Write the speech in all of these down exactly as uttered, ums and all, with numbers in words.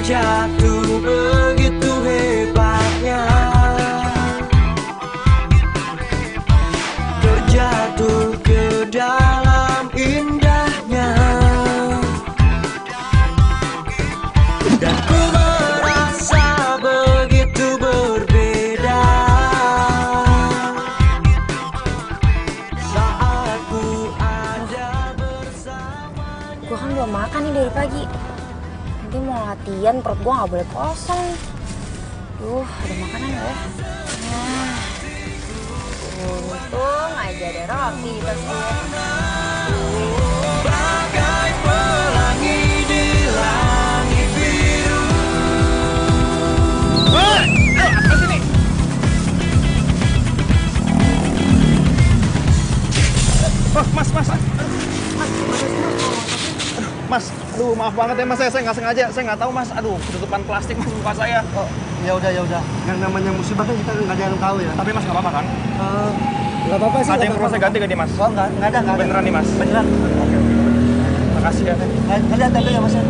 terjatuh begitu hebatnya, terjatuh ke dalam indahnya, dan ku merasa begitu berbeda saat ku ada bersama. Gue kan belum makan nih dari pagi. Nanti mau latihan, perut gue gak boleh kosong. Duh, ada makanan gak ya? Nah, untung aja ada roti di tas gue. Bagai pelangi di langit biru. Hei, ayo apa sini? Oh, mas, mas. Mas, aduh maaf banget ya mas, saya saya nggak sengaja, saya nggak tahu mas, aduh ketutupan plastik mas muka saya. Oh, ya udah ya udah. Yang namanya musibah kan kita nggak ada yang tahu ya. Tapi mas nggak apa-apa kan? Eh, nggak apa-apa sih. Ada yang perlu saya ganti gak nih mas? Oh nggak, nggak ada, nggak ada. Beneran nih mas? Beneran. Oke, oke. Makasih ya. Nggak nggak ada ya mas ya.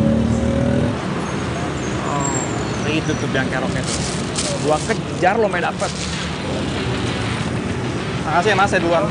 Oh, itu tuh biang keroknya tuh. Gua kejar lo main dapet. Makasih ya mas, saya duluan.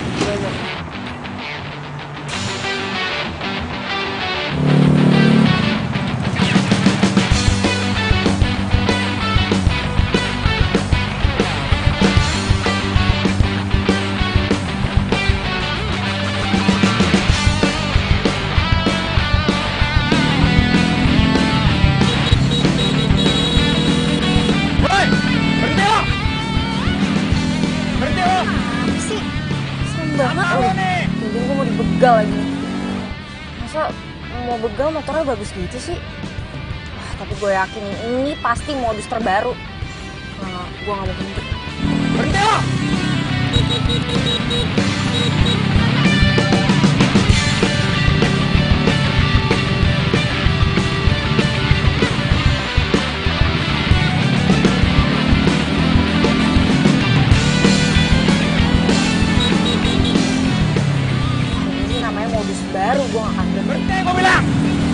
Begal lagi nih. Masa mau begal motornya bagus gitu sih? Wah, tapi gue yakin ini pasti modus terbaru. Nah, gue gak mau berhenti. Berhenti lo! Baru gue gak akan berhenti, gue bilang.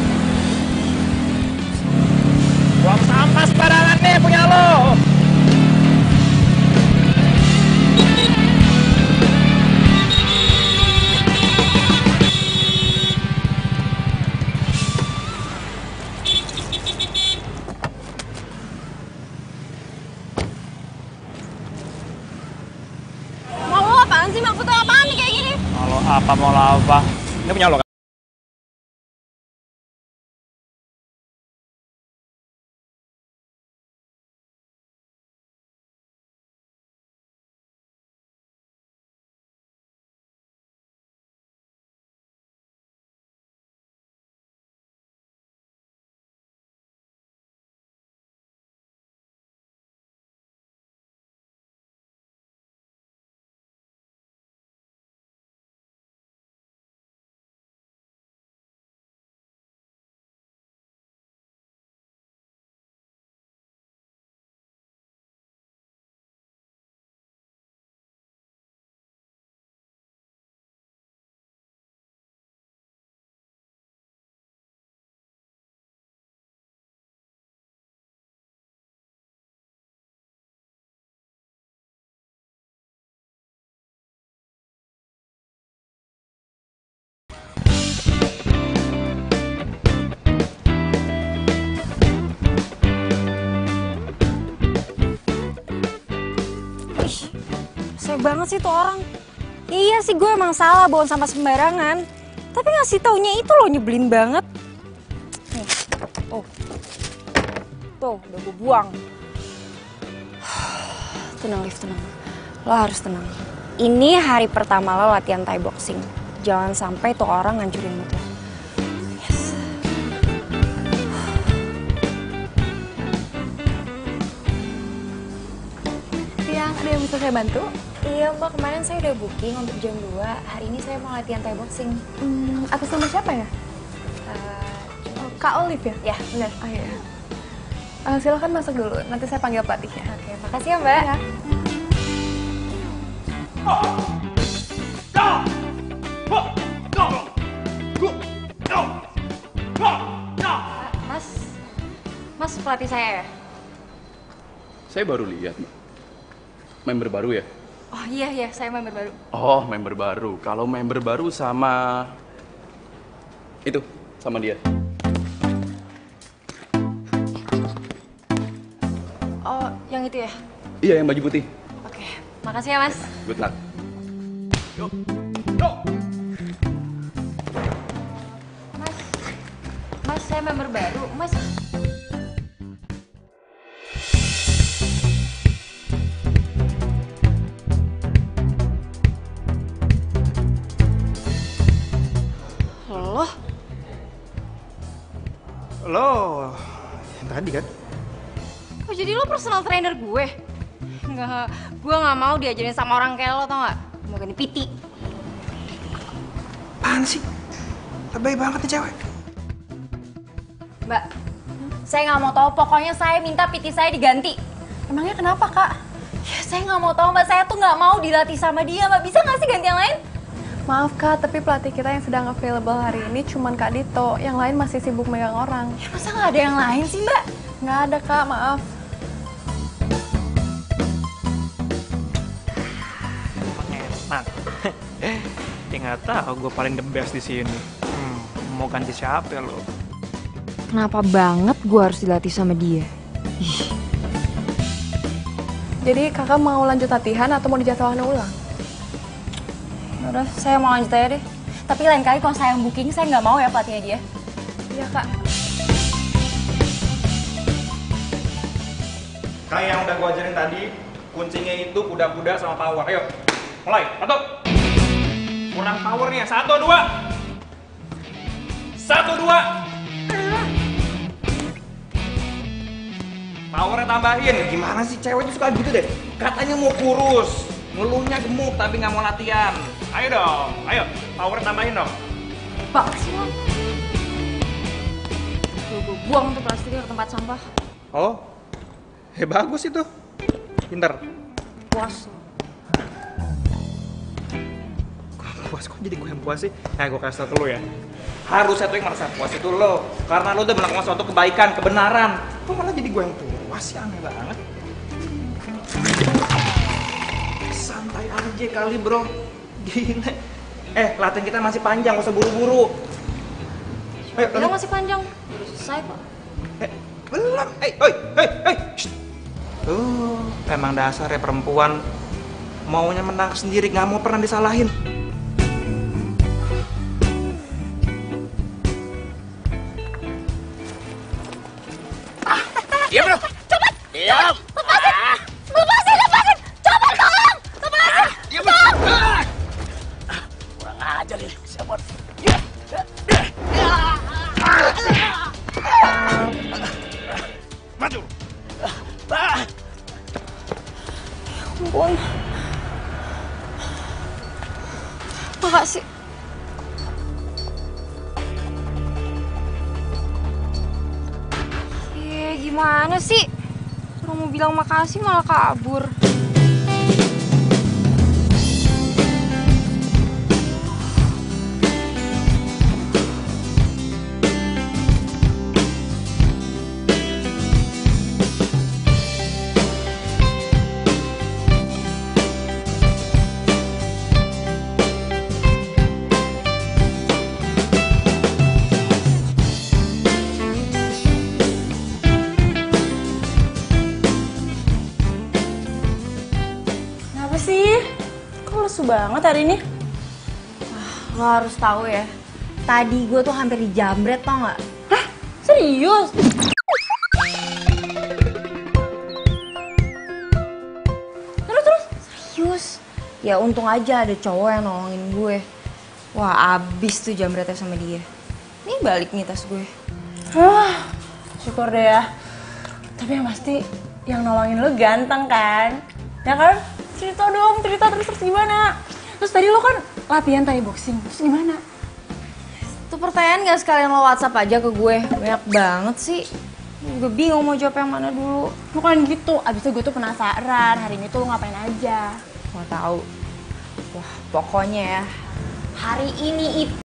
Buang sampah sembarangan nih punya lo. Mau lo apaan sih? Maksudnya apaan nih kayak gini? Kalau apa mau apa? Ini punya lo kan? Sayang banget sih tuh orang. Ya iya sih gue emang salah bawa sampah sembarangan. Tapi ngasih taunya itu loh nyebelin banget. Nih, tuh. Tuh, udah gue buang. Tenang, Liv, tenang. Lo harus tenang. Ini hari pertama lo latihan Thai boxing. Jangan sampai tuh orang ngancurin mood lo. Yes. Siang, ada yang bisa saya bantu? Iya mbak, kemarin saya udah booking untuk jam dua. Hari ini saya mau latihan Thai boxing. Hmm, atas nama siapa ya? Uh, Oh, Kak Olive ya? ya, benar. Oh iya. Uh, silakan masuk dulu, nanti saya panggil pelatihnya. Oke, makasih ya mbak. Ya. Mas, mas pelatih pelatih saya ya? Saya baru lihat, Mbak. Member baru ya? Oh iya, iya, saya member baru. Oh, member baru. Kalau member baru sama... Itu, sama dia. Oh, yang itu ya? Iya, yang baju putih. Oke, makasih ya Mas. Good luck. Yuk. Yuk. Mas, Mas saya member baru. Mas, lo? Lo yang tadi kan? Oh jadi lo personal trainer gue? Enggak, gue nggak mau diajarin sama orang kayak lo, tau nggak? Mau ganti P T. Apaan sih? Lebay banget nih cewek. Mbak, saya nggak mau tahu. Pokoknya saya minta P T saya diganti. Emangnya kenapa, Kak? Ya saya nggak mau tahu Mbak. Saya tuh nggak mau dilatih sama dia Mbak. Bisa nggak sih ganti yang lain? Maaf, Kak, tapi pelatih kita yang sedang available hari ini cuman Kak Dito. Yang lain masih sibuk megang orang. Ya masa nggak ada yang lain sih Mbak? Nggak ada, Kak, maaf. Enak. Dia nggak tahu gue paling the best di sini. Hmm, mau ganti siapa ya lo? Kenapa banget gue harus dilatih sama dia? Ih. Jadi kakak mau lanjut latihan atau mau dijadwalkan ulang? Udah, saya mau lanjut aja deh. Tapi lain kali kalau saya yang booking, saya nggak mau ya pelatihnya dia. Iya, Kak. Kayak yang udah gue ajarin tadi, kuncinya itu kuda-kuda sama power. Ayo, mulai. Satu. Kurang powernya. Satu, dua. Satu, dua. Powernya tambahin. Gimana sih cewek itu suka gitu deh? Katanya mau kurus, ngeluhnya gemuk tapi nggak mau latihan. Ayo dong, ayo. Power tambahin dong. Pak, sih lo. Gue buang tuh plastiknya ke tempat sampah. Oh, eh bagus itu. Pinter. Puas. Puas kok jadi gue yang puas sih? Nah, gue kasih tau ke lo ya. Harusnya tuh yang merasa puas itu lo. Karena lo udah melakukan suatu kebaikan, kebenaran. Kok malah jadi gue yang puas sih? Aneh banget. Santai aja kali bro. Gila. Eh, latihan kita masih panjang, gak usah buru-buru. Ayo, Bilang masih panjang. Udah selesai kok. Eh, belum. Eh, oi, hei, hei. Shh. Tuh, emang dasar ya perempuan. Maunya menang sendiri, gak mau pernah disalahin. Diam lu. Coba. Diam. Lepasin! Lepasin, lepasin! Coba tolong! Lepasin! Diam lu. Ah. Kurang ajar nih. Siapa? Ya. Maju. Ah. Ampun. Makasih. Eh, gimana sih? Orang mau bilang makasih malah kabur. Kenapa sih? Kok lesu banget hari ini? Lo harus tahu ya. Tadi gue tuh hampir dijambret tau nggak? Hah? Serius? Terus, terus? Serius? Ya untung aja ada cowok yang nolongin gue. Wah abis tuh jambretnya sama dia. Nih balik nih tas gue. Hah, syukur deh ya. Tapi yang pasti yang nolongin lu ganteng kan? Ya kan? Cerita dong, cerita terus terus gimana? Terus tadi lo kan latihan Thai boxing, terus gimana? Tuh pertanyaan gak sekalian lo WhatsApp aja ke gue? Banyak banget sih. Gue bingung mau jawab yang mana dulu. Bukan gitu, abis itu gue tuh penasaran hari ini tuh lo ngapain aja. Mau tahu? Wah pokoknya ya. Hari ini itu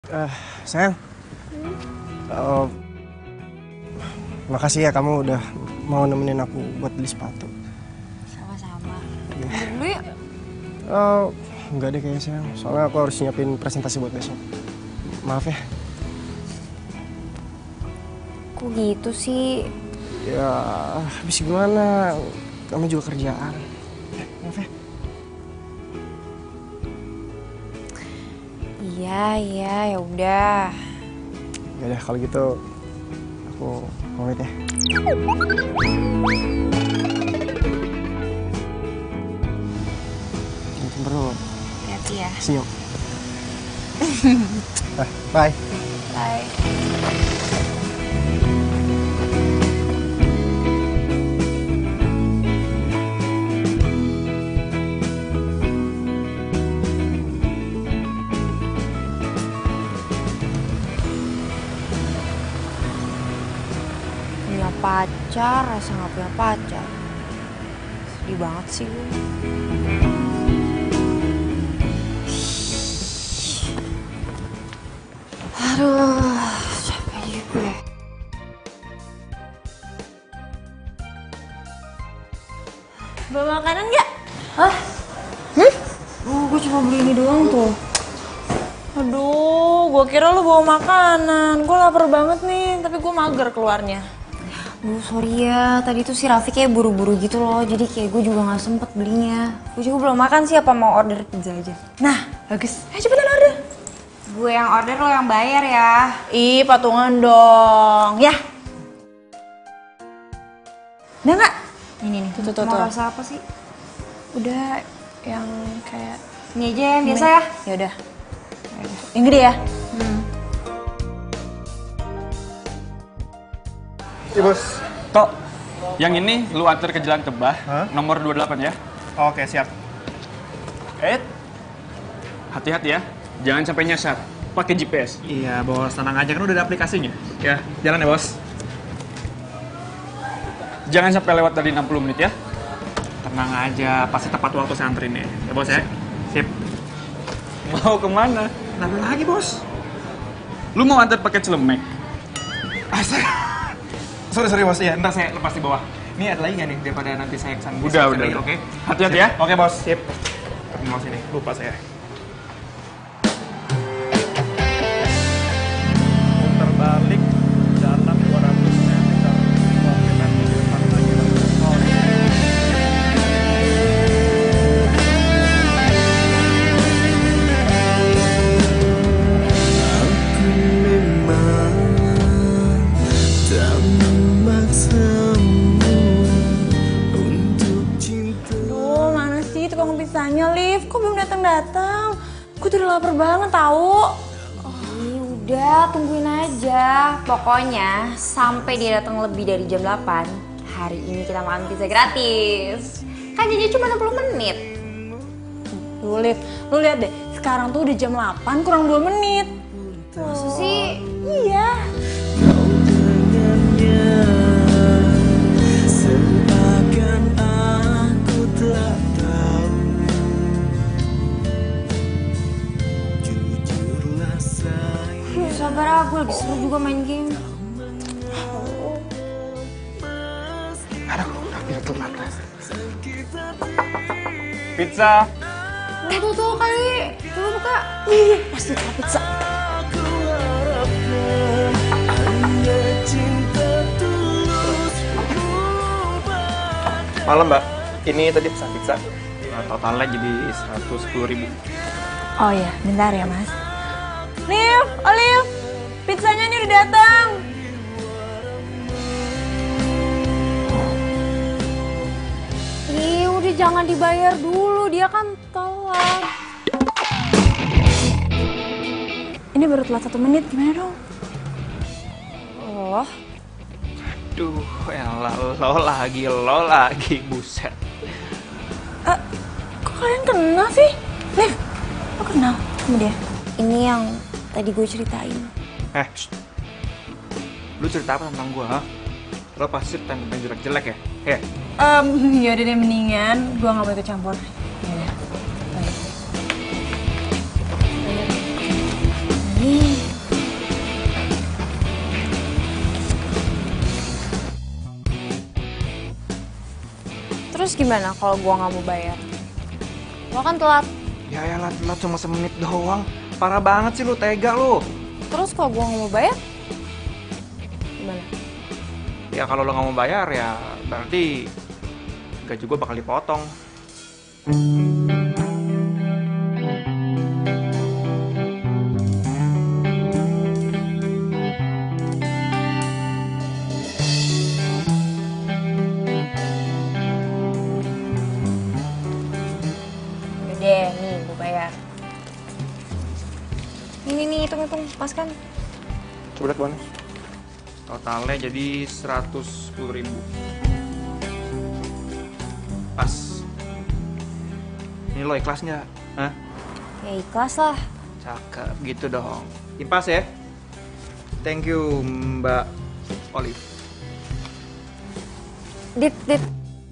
Eh, sayang. Eh, makasih ya kamu udah mau nemenin aku buat beli sepatu. Sama-sama. Dulu ya. Eh, enggak deh kayaknya sayang. Soalnya aku harus nyiapin presentasi buat besok. Maaf ya. Kok gitu sih? Ya, habis gimana? Kamu juga kerjaan. Ya, maaf ya. Iya, iya, ya udah. Ya udah kalau gitu aku pamit ya. Jangan bro. Hati-hati ya. Senyum. Nah, bye. Bye. Punya pacar, rasa nggak punya pacar. Sedih banget sih gue. Aduh, capek juga gue. Bawa makanan nggak? Hah? Hmm? Oh, gue cuma beli ini doang tuh. Aduh, gue kira lu bawa makanan. Gue lapar banget nih, tapi gue mager keluarnya. Duh, sorry ya. Tadi tuh si Raffi kayak buru-buru gitu loh. Jadi kayak gue juga gak sempet belinya. Gue juga belum makan sih, apa mau order pizza aja. Nah, bagus. Ayo cepetan order. Gue yang order, lo yang bayar ya. Ih, patungan dong. Ya. Udah nggak? Ini nih, Tuh, tuh, tuh, mau tuh. rasa apa sih? Udah yang kayak... Ini aja yang biasa ya. Ya udah. Yang gede ya? Iya bos. Tok, yang ini lu antar ke Jalan Kebah, Hah? nomor dua puluh delapan ya. Oke, siap. Eh, hati-hati ya, jangan sampai nyasar. Pakai G P S. Iya, bos. Tenang aja, kan udah ada aplikasinya. Ya, jalan ya, bos. Jangan sampai lewat dari enam puluh menit ya. Tenang aja, pasti tepat waktu saya anterin ya. Ya, bos ya? Sip. Mau kemana? Kenapa lagi, bos? Lu mau antar pakai celemek? Astaga. Sorry, sorry, bos. Iya, ntar saya lepas di bawah. Ini ada lagi nggak nih, daripada nanti saya kesana. Udah, Saya udah, cari, udah. Oke? Hati-hati Sip. ya. Oke, bos. Sip. Mau sini, lupa saya. Putar balik dalam dua ratus meter. Oke, nanti di depan lagi. Oke. Aduh, mana sih tukang pizzanya, Liv? Kok belum datang-datang? Gue tuh udah lapar banget tahu. Ini udah, tungguin aja. Pokoknya sampai dia datang lebih dari jam delapan, hari ini kita makan pizza gratis. Kan janjinya cuma enam puluh menit. Duh, Liv, lu lihat deh. Sekarang tuh udah jam delapan kurang dua menit. Masa sih? Iya. Duh, sabar ah, gue lagi seru juga main game. Aduh, hampir telat. Pizza. Tuh, tuh, tuh kali. Coba buka. Iya, pasti tukang pizza. Malam, Mbak. Ini tadi pesan pizza. Nah, totalnya jadi seratus sepuluh ribu. Oh iya, bentar ya, Mas. Liv, Olive, pizzanya ini udah datang. Ih, udah jangan dibayar dulu, dia kan telat. Ini baru telat satu menit, gimana dong? Oh, Duh, elah, lo lagi, lo lagi, buset. Eh, kok kalian kenal sih? Liv, lo kenal sama dia? ini yang tadi gue ceritain. Eh, shh. Lu cerita apa tentang gua, ha? Lo pasti tentang jelek-jelek ya? Ya? Um, yaudah deh, mendingan gue gak mau ikut campur. Yaudah, baik. Nih, Terus gimana kalau gue nggak mau bayar? Lo kan telat. Ya ya lah, telat cuma semenit doang. Parah banget sih lu, tega lu. Terus kalau gue nggak mau bayar? Gimana? Ya kalau lo nggak mau bayar ya berarti gaji gue bakal dipotong. Udah deh, nih gue bayar. Ini nih, hitung-hitung, pas kan? Coba lihat bonus. Totalnya jadi seratus sepuluh ribu. Pas. Ini lo ikhlas nggak? Hah? Ya ikhlas lah. Cakep, gitu dong. Impas ya. Thank you, Mbak Olive. Dit, dit.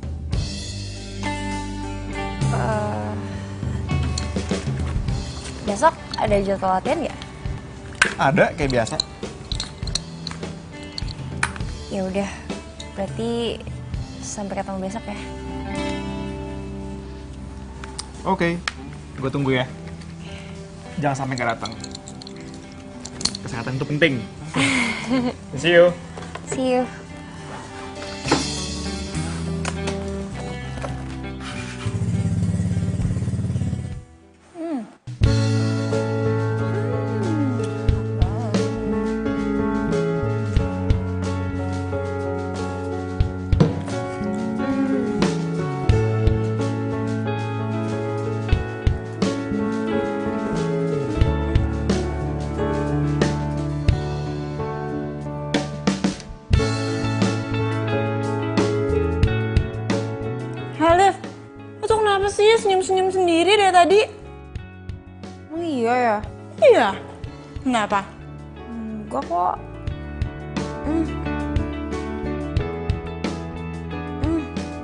Eh, besok ada jadwal latihan nggak? Ada, kayak biasa. Ya udah, berarti sampai ketemu besok ya. Oke, gue tunggu ya. Jangan sampai nggak datang. Kesehatan itu penting. See you. See you. Halif, lo tuh kenapa sih senyum-senyum sendiri dari tadi? Oh iya ya? Iya. Kenapa? Enggak kok. Hmm. Hmm.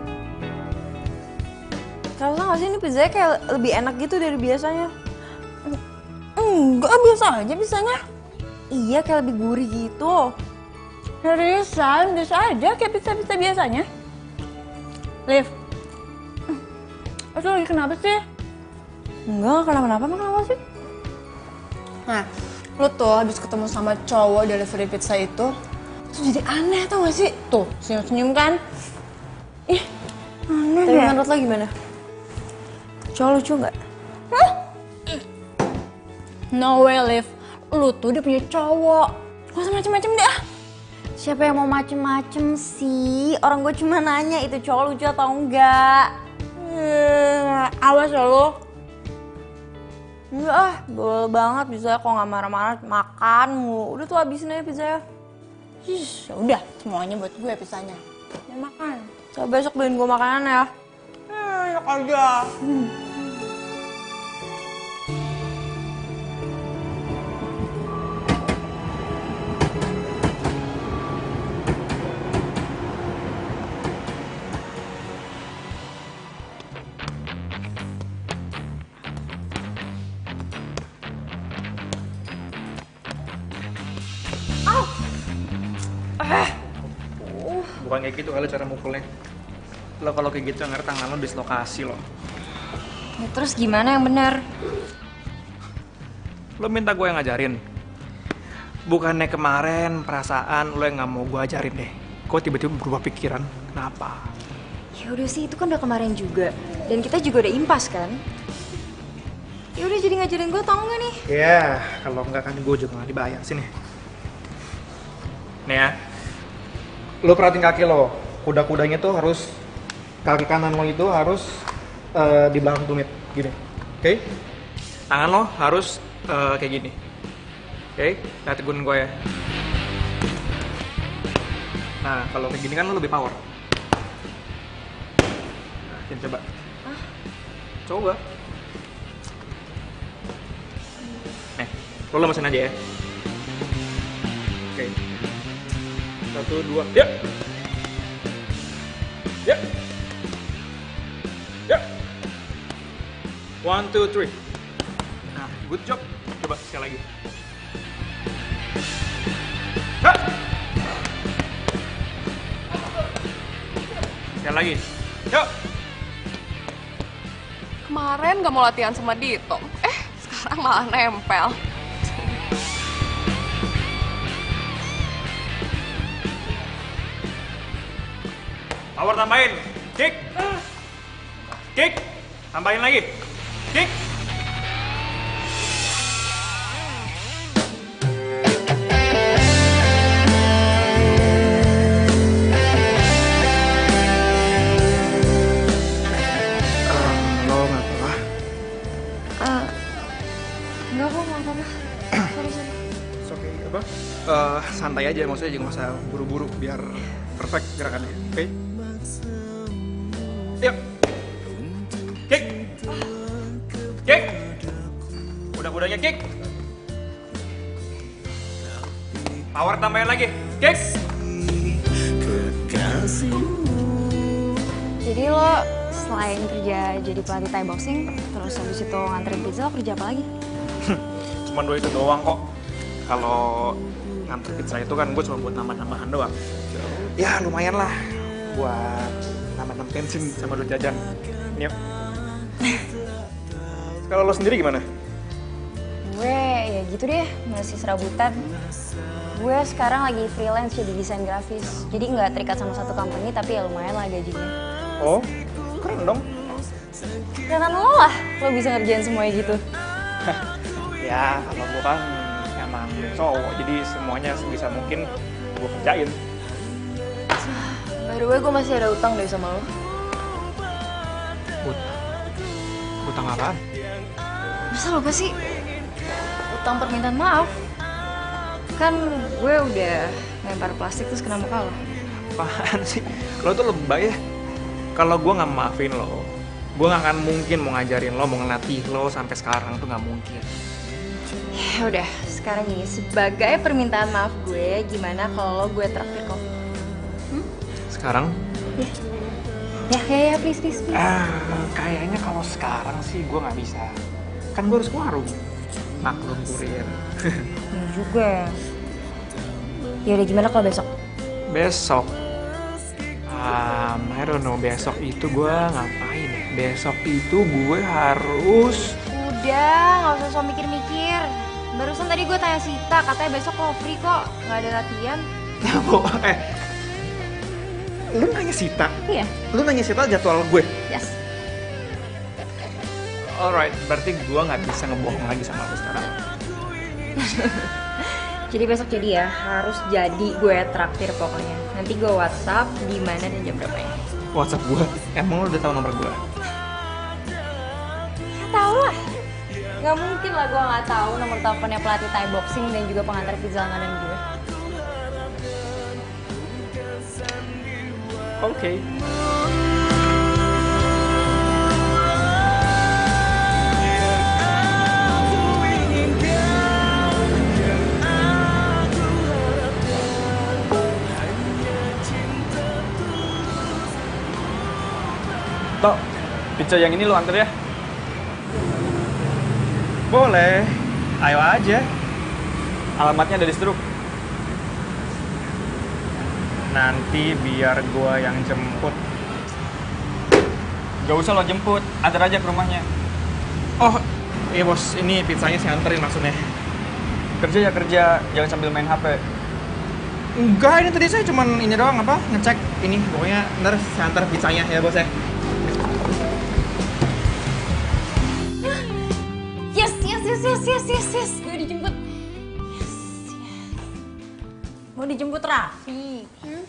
Kalau nggak sih ini pizzanya kayak lebih enak gitu dari biasanya. Enggak, biasa aja bisanya. Iya, kayak lebih gurih gitu. Seriusan, biasa aja kayak pizza-pizza biasanya. Liv, lo tuh lagi kenapa sih? Enggak, nggak kenapa-napa, emang kenapa sih? Nah, lo tuh habis ketemu sama cowok delivery pizza itu, tuh jadi aneh tau gak sih? Tuh, senyum-senyum kan? Ih, aneh Tapi deh. menurut lo gimana? Cowok lucu nggak? No way, Liv. Lu tuh udah punya cowok. Gak usah macem-macem deh ah. Siapa yang mau macem-macem sih? Orang gue cuma nanya itu cowok lucu atau enggak. Eh, awas ya lo. Enggak ah, bawel banget bisa kok nggak marah-marah makan mulu. Udah tuh habisin aja pizzanya. Ih, ya udah, semuanya buat gue pizzanya. Ya makan. Coba besok beliin gue makanan ya. Eh, enak aja. Bukan kayak gitu kali cara mukulnya. Lo kalau kayak gitu ngerti tangan lo dislokasi lo. Ya, terus gimana yang benar? Lo minta gue yang ngajarin. Bukannya kemarin perasaan lo yang nggak mau gue ajarin deh. Kok tiba-tiba berubah pikiran? Kenapa? Ya udah sih, itu kan udah kemarin juga. Dan kita juga udah impas kan? Ya udah, jadi ngajarin gue tau nggak nih? Ya, kalau nggak kan gue juga nggak dibayar. Sini. Nih ya. Lo perhatiin kaki lo. Kuda-kudanya tuh harus, kaki kanan lo itu harus uh, di belakang tumit. Gini. Oke? Okay? Tangan lo harus uh, kayak gini. Oke? Okay? Lihat gun gue ya. Nah, kalau kayak gini kan lo lebih power. Nah, sini coba. Hah? Coba. Nih, lo lemesin aja ya. Oke. Satu, dua, ya. Ya. Ya. One, two, three. Nah, good job. Coba sekali lagi. Hah. Sekali lagi. Yuk. Kemarin gak mau latihan sama Dito. Eh, sekarang malah nempel. Power tambahin. Kick. Kick. Tambahin lagi. Kick. Lo nggak apa-apa? Enggak kok, nggak apa-apa. Sorry, sorry. It's okay, apa? Eh, santai aja, maksudnya jangan usah buru-buru biar perfect gerakannya, oke? Yuk, kick, kick, udah-udahnya kick, power tambahin lagi, kick. Jadi lo selain kerja jadi pelatih Thai boxing, terus habis itu nganterin pizza, lo kerja apa lagi? Cuman dua itu doang kok. Kalau nganter pizza itu kan gue cuma buat nambah-nambahan doang. Ya lumayan lah buat nambah-nambah bensin sama duit jajan. Yuk. Kalau lo sendiri gimana? Gue ya gitu deh, masih serabutan. Gue sekarang lagi freelance jadi desain grafis. Jadi nggak terikat sama satu company, tapi ya lumayan lah gajinya. Oh, keren dong. Ya kan lo lah, lo bisa ngerjain semuanya gitu. Ya, kalau gue kan emang cowok, jadi semuanya sebisa mungkin gue kerjain. By the way, gue masih ada utang deh sama lo. Utang? Utang apaan? Masa lupa sih? Utang permintaan maaf. Kan gue udah lempar plastik terus kena muka lo. Apaan sih? Lo tuh lebay ya? Kalau gue nggak maafin lo, gue nggak akan mungkin mau ngajarin lo, mau ngelatih lo sampai sekarang tuh nggak mungkin. Ya udah, sekarang gini, sebagai permintaan maaf gue, gimana kalau gue traktir kopi? Hmm? Sekarang? Ya, ya, ya, please, please, please. Ah, kayaknya kalau sekarang sih gue nggak bisa. Kan gue harus ke warung. Maklum kurir. Ya juga. Ya udah, gimana kalau besok? Besok? Um, I don't know, besok itu gue ngapain ya? Besok itu gue harus... Udah, nggak usah so mikir-mikir. Barusan tadi gue tanya Sita, katanya besok lo free kok, nggak ada latihan. Ya, Bo, eh, lu nanya Sita? Iya. Lu nanya Sita jadwal gue? Yes. Alright, berarti gue nggak bisa ngebohong lagi sama lu sekarang. Jadi besok jadi ya, harus jadi gue traktir pokoknya. Nanti gue WhatsApp di mana dan jam berapa ya. WhatsApp gue? Emang lu udah tahu nomor gue? Ya tau lah. Gak mungkin lah gue gak tahu nomor teleponnya pelatih Thai boxing dan juga pengantar pizza langganan gue. Oke. Okay. Tok, pizza yang ini lu anter ya? Boleh, ayo aja. Alamatnya ada di struk. Nanti biar gua yang jemput. Gak usah lo jemput, antar aja ke rumahnya. Oh, iya bos, ini pizzanya saya anterin maksudnya. Kerja ya kerja, jangan sambil main H P. Enggak, ini tadi saya cuman ini doang apa, ngecek ini. Pokoknya ntar saya antar pizzanya ya bos ya. Yes, yes, yes, yes, yes, yes, yes. Gue dijemput. Yes, yes. Mau dijemput Raffi. Hmm?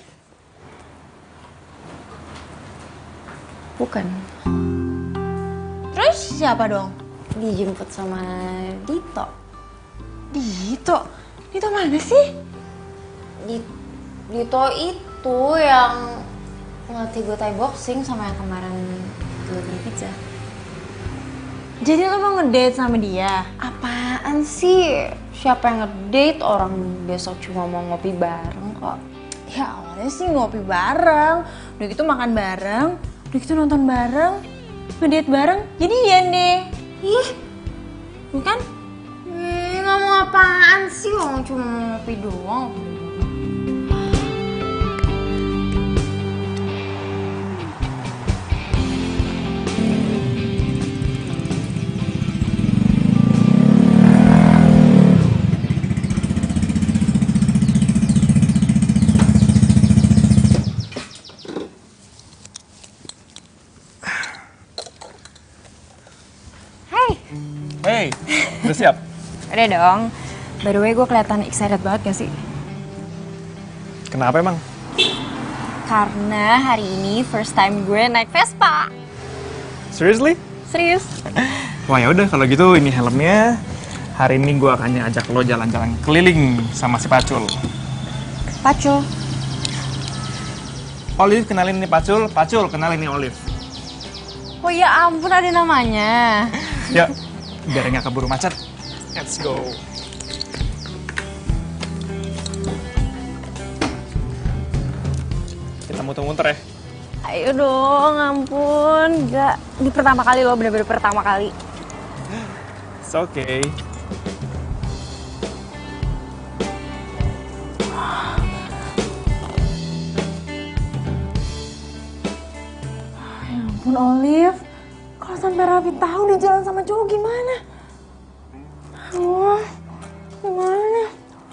Bukan. Terus siapa dong? Dijemput sama Dito. Dito? Dito mana sih? Di- Dito itu yang ngelatih gue Thai boxing sama yang kemarin gue beli pizza. Jadi lo mau ngedate sama dia? Apaan sih? Siapa yang ngedate? Orang besok cuma mau ngopi bareng kok. Ya awalnya sih ngopi bareng, udah gitu makan bareng, udah gitu nonton bareng, ngedate bareng, jadian deh. Ih, Bukan? ih gak mau apaan sih? Orang cuma mau ngopi doang. Hey, udah siap? Udah dong. By the way, gue kelihatan excited banget gak sih? Kenapa emang? Karena hari ini first time gue naik Vespa. Seriously? Serius? Wah ya udah kalau gitu ini helmnya. Hari ini gue akan ajak lo jalan-jalan keliling sama si Pacul. Pacul? Olive kenalin nih Pacul, Pacul kenalin nih Olive. Oh ya ampun ada namanya. Yuk, biar nggak keburu macet. Let's go. Kita muter-muter ya. Ayo dong, ampun. Gak, ini pertama kali lo, bener-bener pertama kali. It's okay. Ya ampun Olive, kalau sampai Raffi tahu dia jalan sama cowok gimana? Wah, gimana?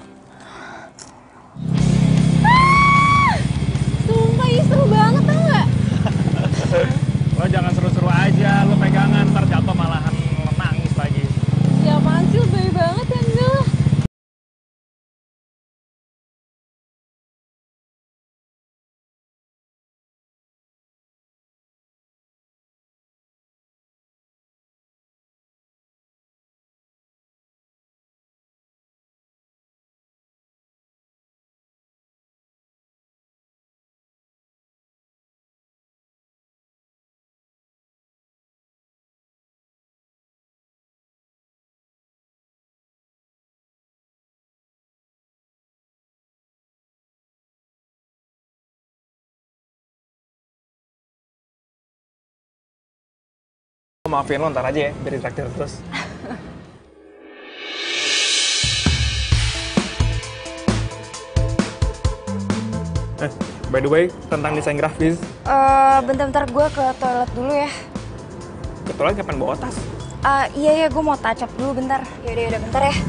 Ah! Sumpah ini seru banget tau gak? Lo jangan seru-seru aja, lo pegangan ntar jatuh malahan nangis lagi. Ya apaan sih, lebay banget ya enggak? Maafin lo ntar aja ya, biar ditraktir terus. Eh, by the way, tentang desain grafis, Eh, bentar-bentar gue ke toilet dulu ya. kebetulan kapan bawa tas? Eh, iya iya, gue mau touch up dulu bentar. Yaudah yaudah bentar ya.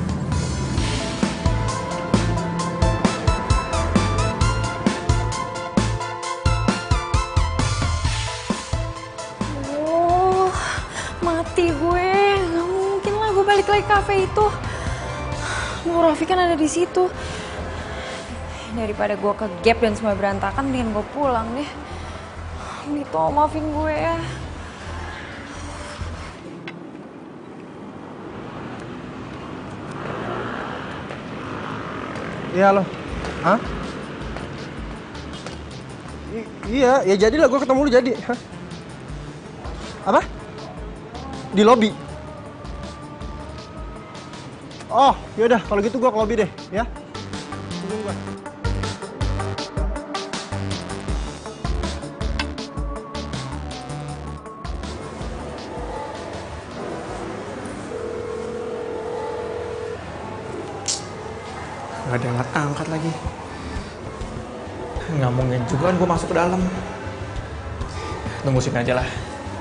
Oh, mati gue. Gak mungkin lah gue balik lagi ke kafe itu. Nur Raffi kan ada di situ. Daripada gue ke gap dan semua berantakan, mendingan gue pulang deh. Gitu, maafin gue ya. Iya lo. Hah? I- iya, ya jadilah gue ketemu lu jadi. Hah? Apa? Di lobi. Oh, yaudah kalau gitu gue ke lobi deh, ya. Tungguin gue. Gak ada angkat angkat lagi. Nggak mungkin juga kan gue masuk ke dalam. Tunggu sini aja lah.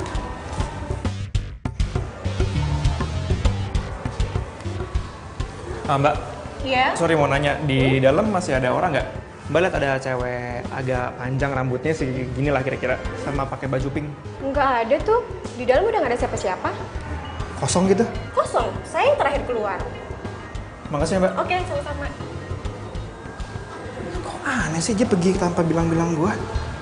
Ah, Mbak, Iya? sorry mau nanya, di dalam masih ada orang nggak? Mbak lihat ada cewek agak panjang rambutnya segini lah kira-kira, sama pakai baju pink. Nggak ada tuh. Di dalam udah nggak ada siapa-siapa. Kosong gitu. Kosong. Saya yang terakhir keluar. Makasih ya Mbak. Oke, sama-sama. Kok aneh sih dia pergi tanpa bilang-bilang gue?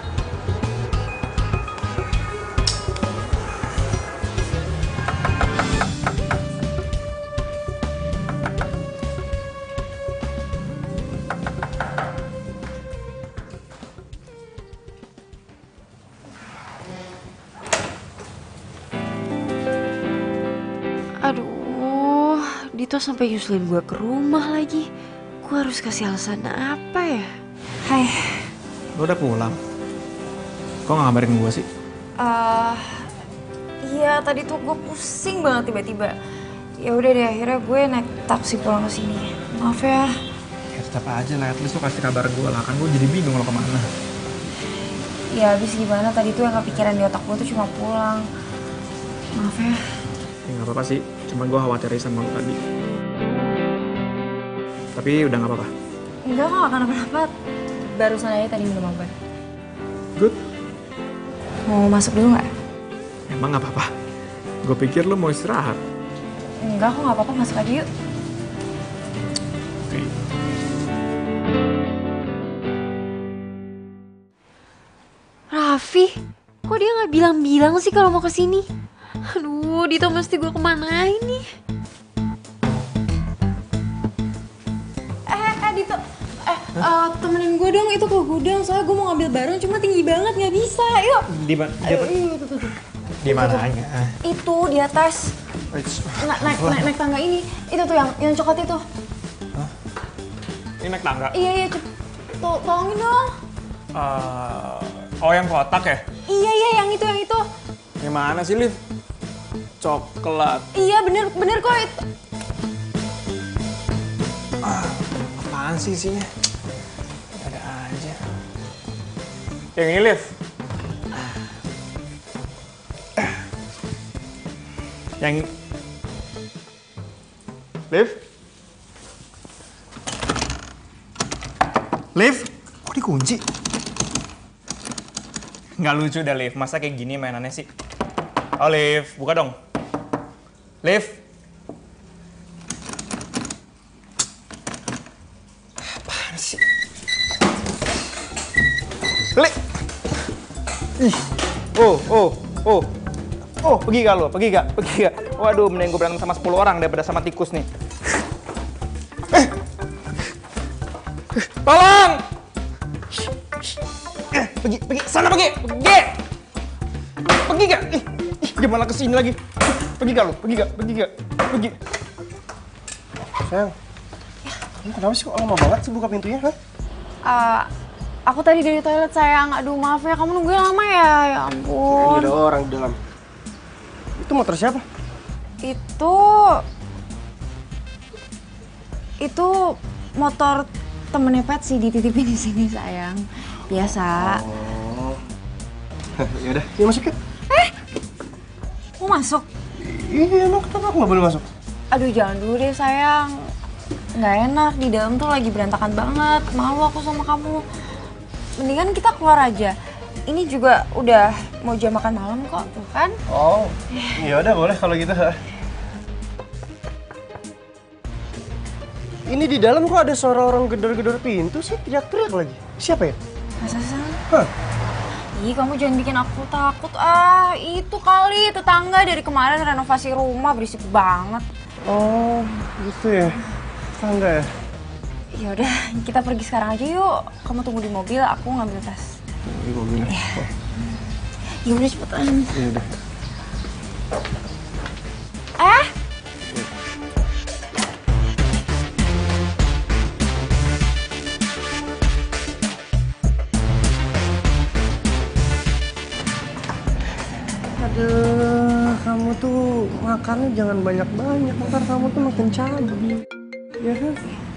Aduh, Dito sampai nyusulin gue ke rumah lagi. Gue harus kasih alasan apa ya? Hai. Lo udah pulang? Kok nggak ngabarin gue sih? Eh, iya tadi tuh gue pusing banget tiba-tiba. Ya udah deh, akhirnya gue naik taksi pulang ke sini. Maaf ya. Ya tetap aja lah, at least lo kasih kabar gue lah. Kan gue jadi bingung lo kemana. Ya abis gimana tadi tuh yang kepikiran di otak gue tuh cuma pulang. Maaf ya. Ya nggak apa-apa sih, cuman gue khawatir sama lo tadi. Tapi udah nggak apa-apa. Enggak kok, gak kenapa-napa. Barusan aja tadi minum obat. Good. Mau masuk dulu nggak? Emang nggak apa-apa. Gue pikir lo mau istirahat. Enggak, kok nggak apa-apa, masuk aja yuk. Raffi, kok dia nggak bilang-bilang sih kalau mau kesini? Aduh, Dito mesti gue kemana ini? Eh, eh Dito, eh uh, temenin gue dong itu ke gudang, soalnya gue mau ngambil barang cuma tinggi banget nggak bisa, yuk. Di mana? Itu tuh, tuh. Di mananya? Itu di atas. Na naik, naik, naik tangga ini, itu tuh yang yang coklat itu. Hah? Ini naik tangga? Iya iya, cepet. Tol tolongin dong. Uh, oh yang kotak ya? Iya iya yang itu yang itu. Gimana sih Liv? Coklat. Iya bener bener kok itu. Ah, apaan sih isinya? Ada aja. Yang ini Liv. Yang Liv? Liv? Kok dikunci? Nggak lucu dah Liv, masa kayak gini mainannya sih? Oh Liv, buka dong. Liv? Apaan sih? Liv? Ih, oh, oh, oh. Oh, pergi gak lo? Pergi gak? Pergi gak? Waduh, mending gue berantem sama sepuluh orang daripada sama tikus nih. Eh! Tolong! Eh, pergi, pergi, sana pergi! Pergi! Pergi gak? Ih, ih, gimana kesini lagi? Pergi gak lo? Pergi gak? Pergi gak? Pergi. Sayang, kamu kenapa sih kok lama banget sih buka pintunya, ha? Uh, aku tadi dari toilet sayang, aduh maaf ya kamu nungguin lama ya, ya ampun. Ini ada orang di dalam. Itu motor siapa? Itu... Itu motor temennya Pet sih, dititipin di sini sayang. Biasa. Oh. Yaudah, yuk masuk yuk. Eh! Mau masuk? Iya, emang kenapa aku nggak boleh masuk? Aduh jangan dulu deh sayang. Nggak enak, di dalam tuh lagi berantakan banget. Malu aku sama kamu. Mendingan kita keluar aja. Ini juga udah mau jam makan malam kok, tuh kan? Oh, ya udah boleh kalau gitu. Ini di dalam kok ada suara orang gedor-gedor pintu sih, teriak-teriak lagi. Siapa ya? Masa sih? Hah? Ih, kamu jangan bikin aku takut. Ah, itu kali tetangga dari kemarin renovasi rumah berisik banget. Oh, gitu ya. Tetangga ya? Ya udah, kita pergi sekarang aja yuk. Kamu tunggu di mobil, aku ngambil tas. Ini mobilnya. Ya. Ya udah cepetan. Ya udah. Eh? Aduh, kamu tuh makannya jangan banyak-banyak, ntar kamu tuh makin cabi. Ya kan?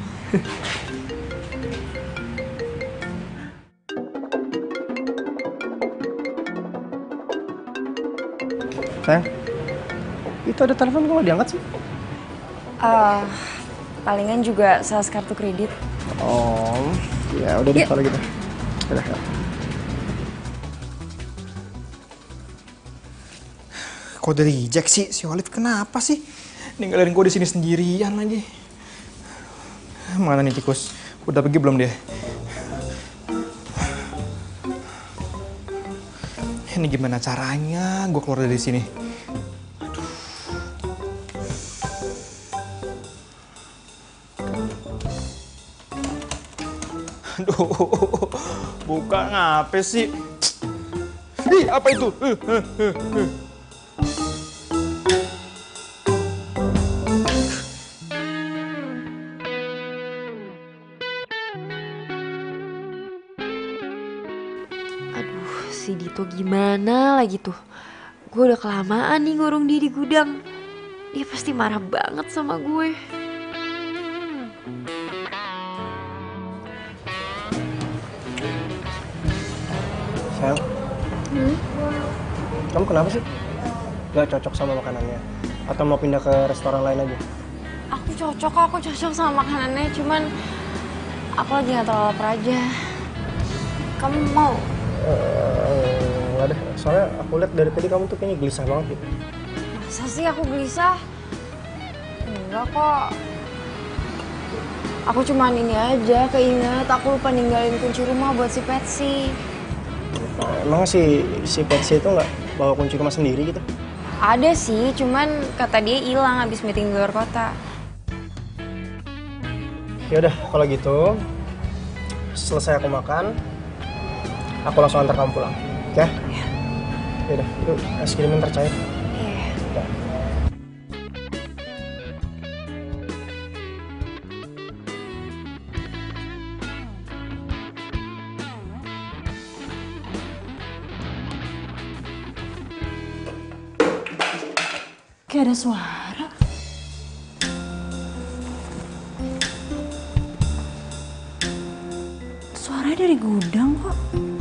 Sayang, itu ada telepon kok nggak diangkat sih? Uh, palingan juga sales kartu kredit. Oh, ya udah deh kalau gitu. Udah, ya. Kok dari reject sih? Si Olive kenapa sih? Ninggalin gue di sini sendirian lagi. Mana nih tikus? Udah pergi belum dia? Ini gimana caranya gue keluar dari sini? Aduh. Aduh, buka ngapain sih? Ih, apa itu? Uh, uh, uh, uh. Si Dito gimana lagi tuh? Gue udah kelamaan nih ngurung dia di gudang. Dia pasti marah banget sama gue. Sayang, hmm? Kamu kenapa sih? Gak cocok sama makanannya? Atau mau pindah ke restoran lain aja? Aku cocok kok, aku cocok sama makanannya. Cuman aku lagi gak terlalu lapar aja. Kamu mau? Uh, nggak deh, soalnya aku lihat dari tadi kamu tuh kayaknya gelisah banget gitu. Masa sih aku gelisah? Enggak kok. Aku cuman ini aja, keinget aku lupa ninggalin kunci rumah buat si Patsy. Emang si si Patsy itu nggak bawa kunci rumah sendiri gitu? Ada sih, cuman kata dia hilang habis meeting di luar kota. Ya udah, kalau gitu selesai aku makan, aku langsung antar kamu pulang, oke? Okay? Iya. Ya udah, yuk es krimnya tercair. Iya. Ya. Kayak ada suara. Suaranya dari gudang kok.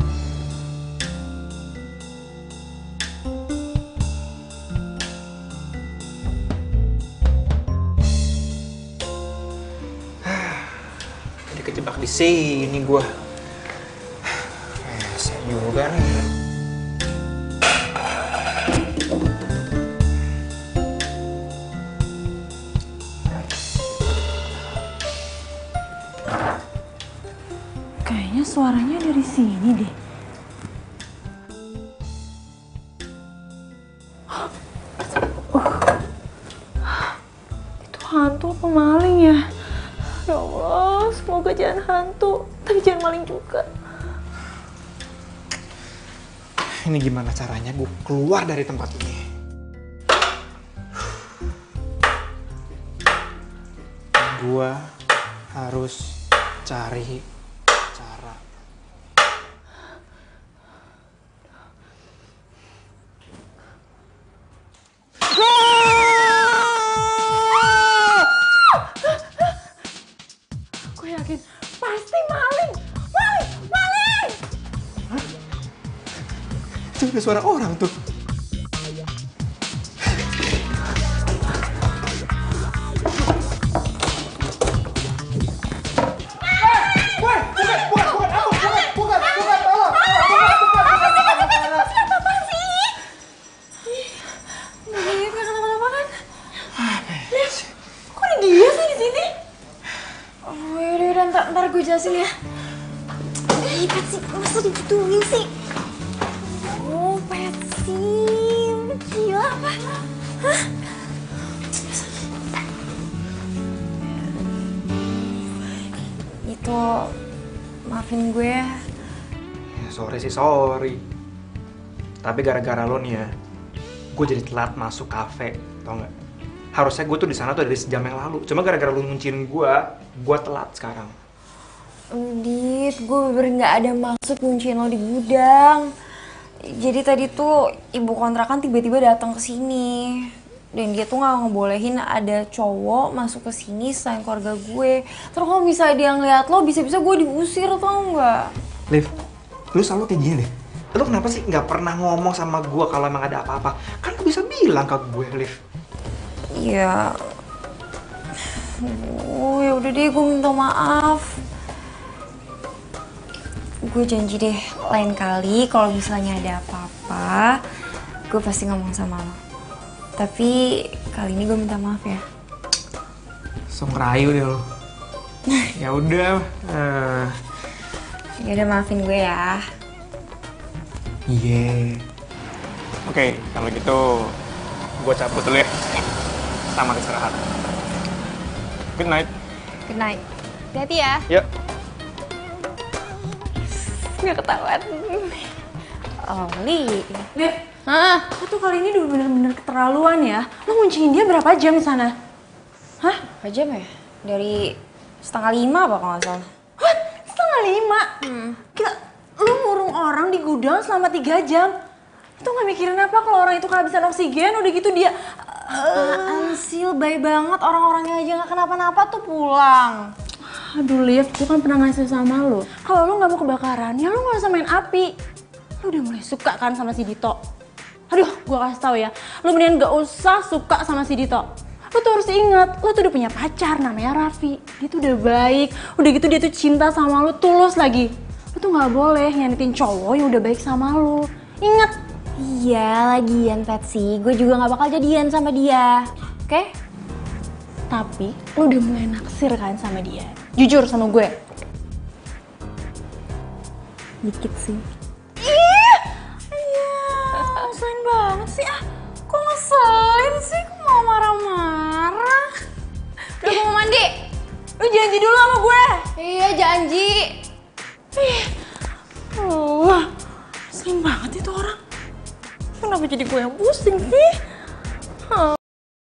Jadi kejebak di sini gua. Eh, saya juga nih. Kayaknya suaranya dari sini deh. Uh. Itu hantu apa maling ya? Ya Allah, semoga jangan hantu, tapi jangan maling juga. Ini gimana caranya gue keluar dari tempat ini? Gue harus cari cara. Gue yakin pasti maling, maling, maling. Itu ada suara orang tuh. Ntar gue jelasin ya. Ih, Patsy, masa digituin sih? Oh, Patsy, lu gila apa? Hah? Itu, maafin gue ya. Ya, sorry sih, sorry. Tapi gara-gara lo nih ya, gue jadi telat masuk kafe, tau nggak? Harusnya gue tuh di sana tuh dari sejam yang lalu. Cuma gara-gara lo ngunciin gue, gue telat sekarang. Dit, gue bener nggak ada maksud kunciin lo di gudang. Jadi tadi tuh ibu kontrakan tiba-tiba datang ke sini dan dia tuh nggak ngebolehin ada cowok masuk ke sini selain keluarga gue. Terus kalau misalnya dia ngeliat lo, bisa-bisa gue diusir, tau nggak? Liv, lu selalu kayak gini deh. Lu kenapa sih nggak pernah ngomong sama gue kalau emang ada apa-apa? Kan lu bisa bilang ke gue, Liv. Iya. Oh ya udah deh, gue minta maaf. Gue janji deh, lain kali kalau misalnya ada apa-apa, gue pasti ngomong sama lo. Tapi kali ini gue minta maaf ya. So ngerayu deh lo. Ya udah. Uh... Ya udah, maafin gue ya. Iya. Yeah. Oke, okay, kalau gitu gue cabut dulu ya. Selamat istirahat. Good night. Good night. Hati-hati ya. Yuk. Nggak ketahuan. Oli. Liv, ah, lo tuh kali ini udah bener-bener keterlaluan ya. Lo ngunciin dia berapa jam di sana? Hah? Berapa jam ya? Dari setengah lima apa kalau nggak salah. What? Setengah lima? Hmm. Kita, lo ngurung orang di gudang selama tiga jam. Itu nggak mikirin apa kalau orang itu kehabisan oksigen, udah gitu dia... Apaan sih, lebay banget, orang-orangnya aja nggak kenapa-napa tuh pulang. Aduh Liv, gue kan pernah ngasih sama lo. Kalau lo nggak mau kebakaran, ya lo nggak usah main api. Lo udah mulai suka kan sama si Dito. Aduh, gue kasih tau ya, lo mendingan gak usah suka sama si Dito. Lo tuh harus ingat, lo tuh udah punya pacar namanya Raffi. Dia tuh udah baik, udah gitu dia tuh cinta sama lo, tulus lagi. Lo tuh nggak boleh nyanyitin cowok yang udah baik sama lo. Ingat. Iya, lagian Patsy, gue juga nggak bakal jadian sama dia, oke? Okay? Tapi lu udah mulai naksir kan sama dia? Jujur sama gue. Dikit sih. Ih, iya, ngeselin banget sih ah. Kok ngeselin sih? Kok mau marah-marah? Udah gue mau mandi. Lu janji dulu sama gue. Iya janji. Ih, uh, ngeselin banget itu orang. Kenapa jadi gue yang pusing sih? Huh.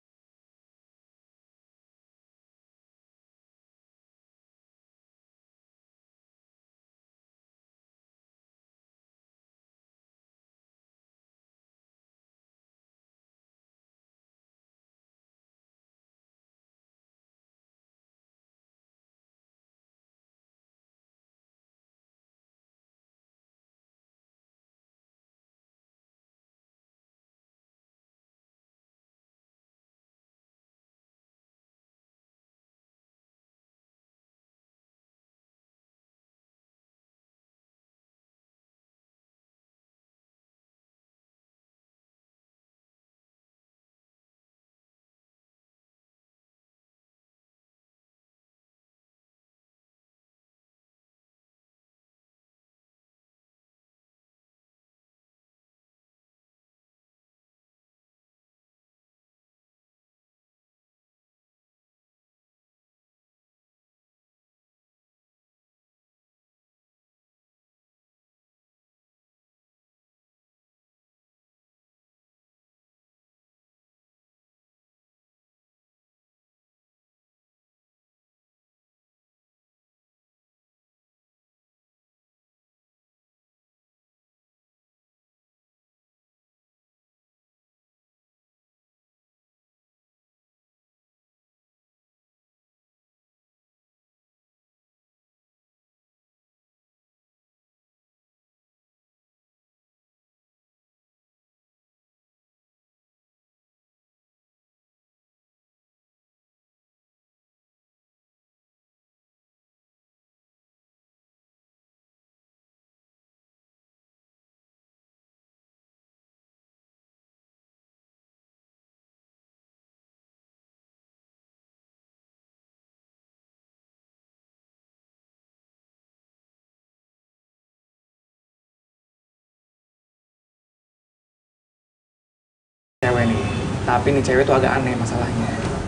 Cewek nih, tapi nih cewek tuh agak aneh masalahnya.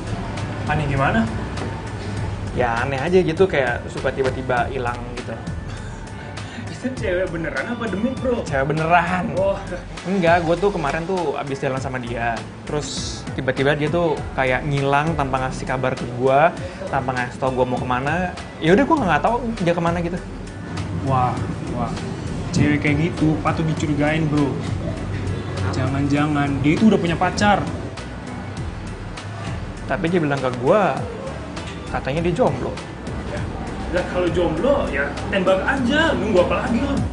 Aneh gimana? Ya aneh aja gitu, kayak suka tiba-tiba hilang gitu. Itu cewek beneran apa demi bro? Cewek beneran. Oh. Enggak, gue tuh kemarin tuh abis jalan sama dia. Terus tiba-tiba dia tuh kayak ngilang tanpa ngasih kabar ke gue, tanpa ngasih tau gue mau kemana. Ya udah gue nggak tahu dia kemana gitu. Wah, wah. Cewek kayak gitu patut dicurigain bro. Jangan-jangan dia itu udah punya pacar. Tapi dia bilang ke gue, katanya dia jomblo. Ya kalau jomblo ya tembak aja, nunggu apa lagi lo?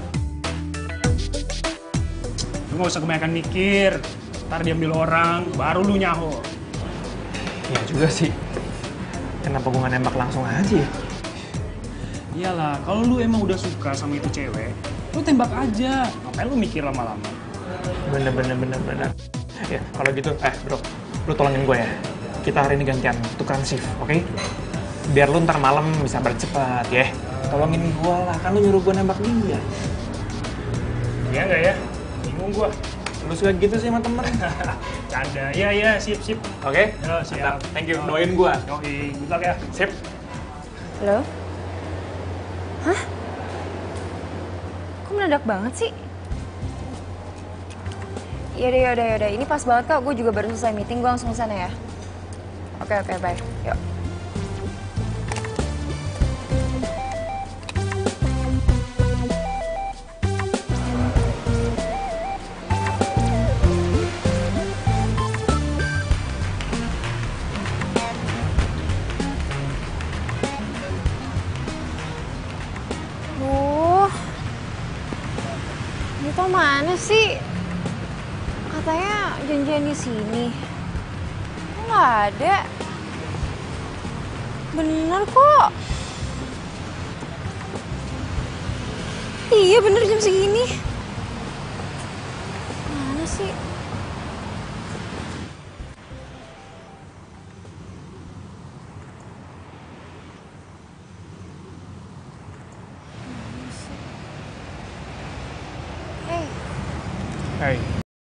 Lu gak usah kebanyakan mikir, ntar diambil orang, baru lu nyaho. Iya juga sih. Kenapa gue gak nembak langsung aja ya? Iyalah, kalau lu emang udah suka sama itu cewek, lu tembak aja. Ngapain lu mikir lama-lama? Bener bener bener bener. Ya kalau gitu, eh bro, lu tolongin gue ya. Kita hari ini gantian tukeran shift, oke? Okay? Biar lu ntar malam bisa bercepat ya. Tolongin gue lah, kan lu nyuruh gue nembak dia. Iya nggak ya? Bingung gua. Lu suka gitu sih sama temen? Canda. Iya iya, sip sip. Oke? Yo, siap. Thank you, doain gue. Yoi, good luck ya. Sip. Halo? Hah? Kok mendadak banget sih? Yaudah, yaudah, yaudah. Ini pas banget kak, gue juga baru selesai meeting, gue langsung kesana ya. Oke, oke, bye. Yuk. Duh, Dito mana sih? Katanya janjian di sini. Kok nggak ada? Bener kok. Iya bener jam segini. Mana sih? Hai.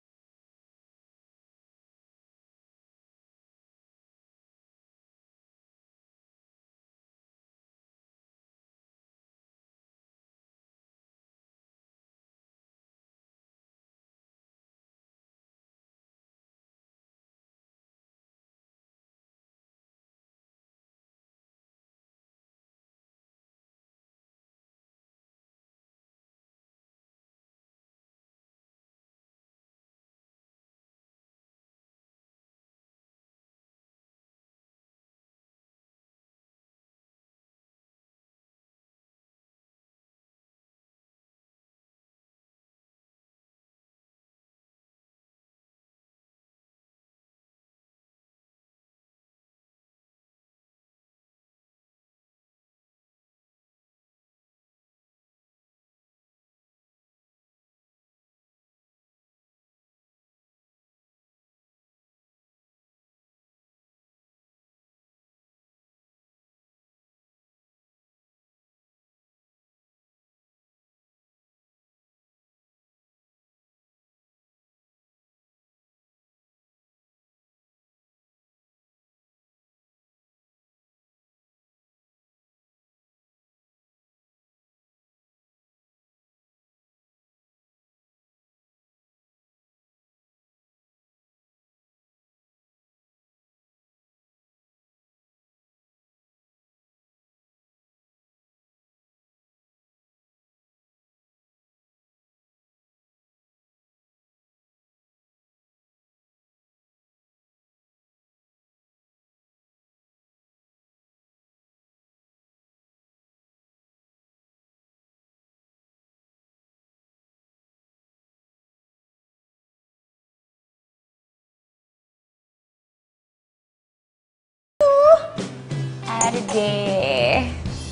Ada deh.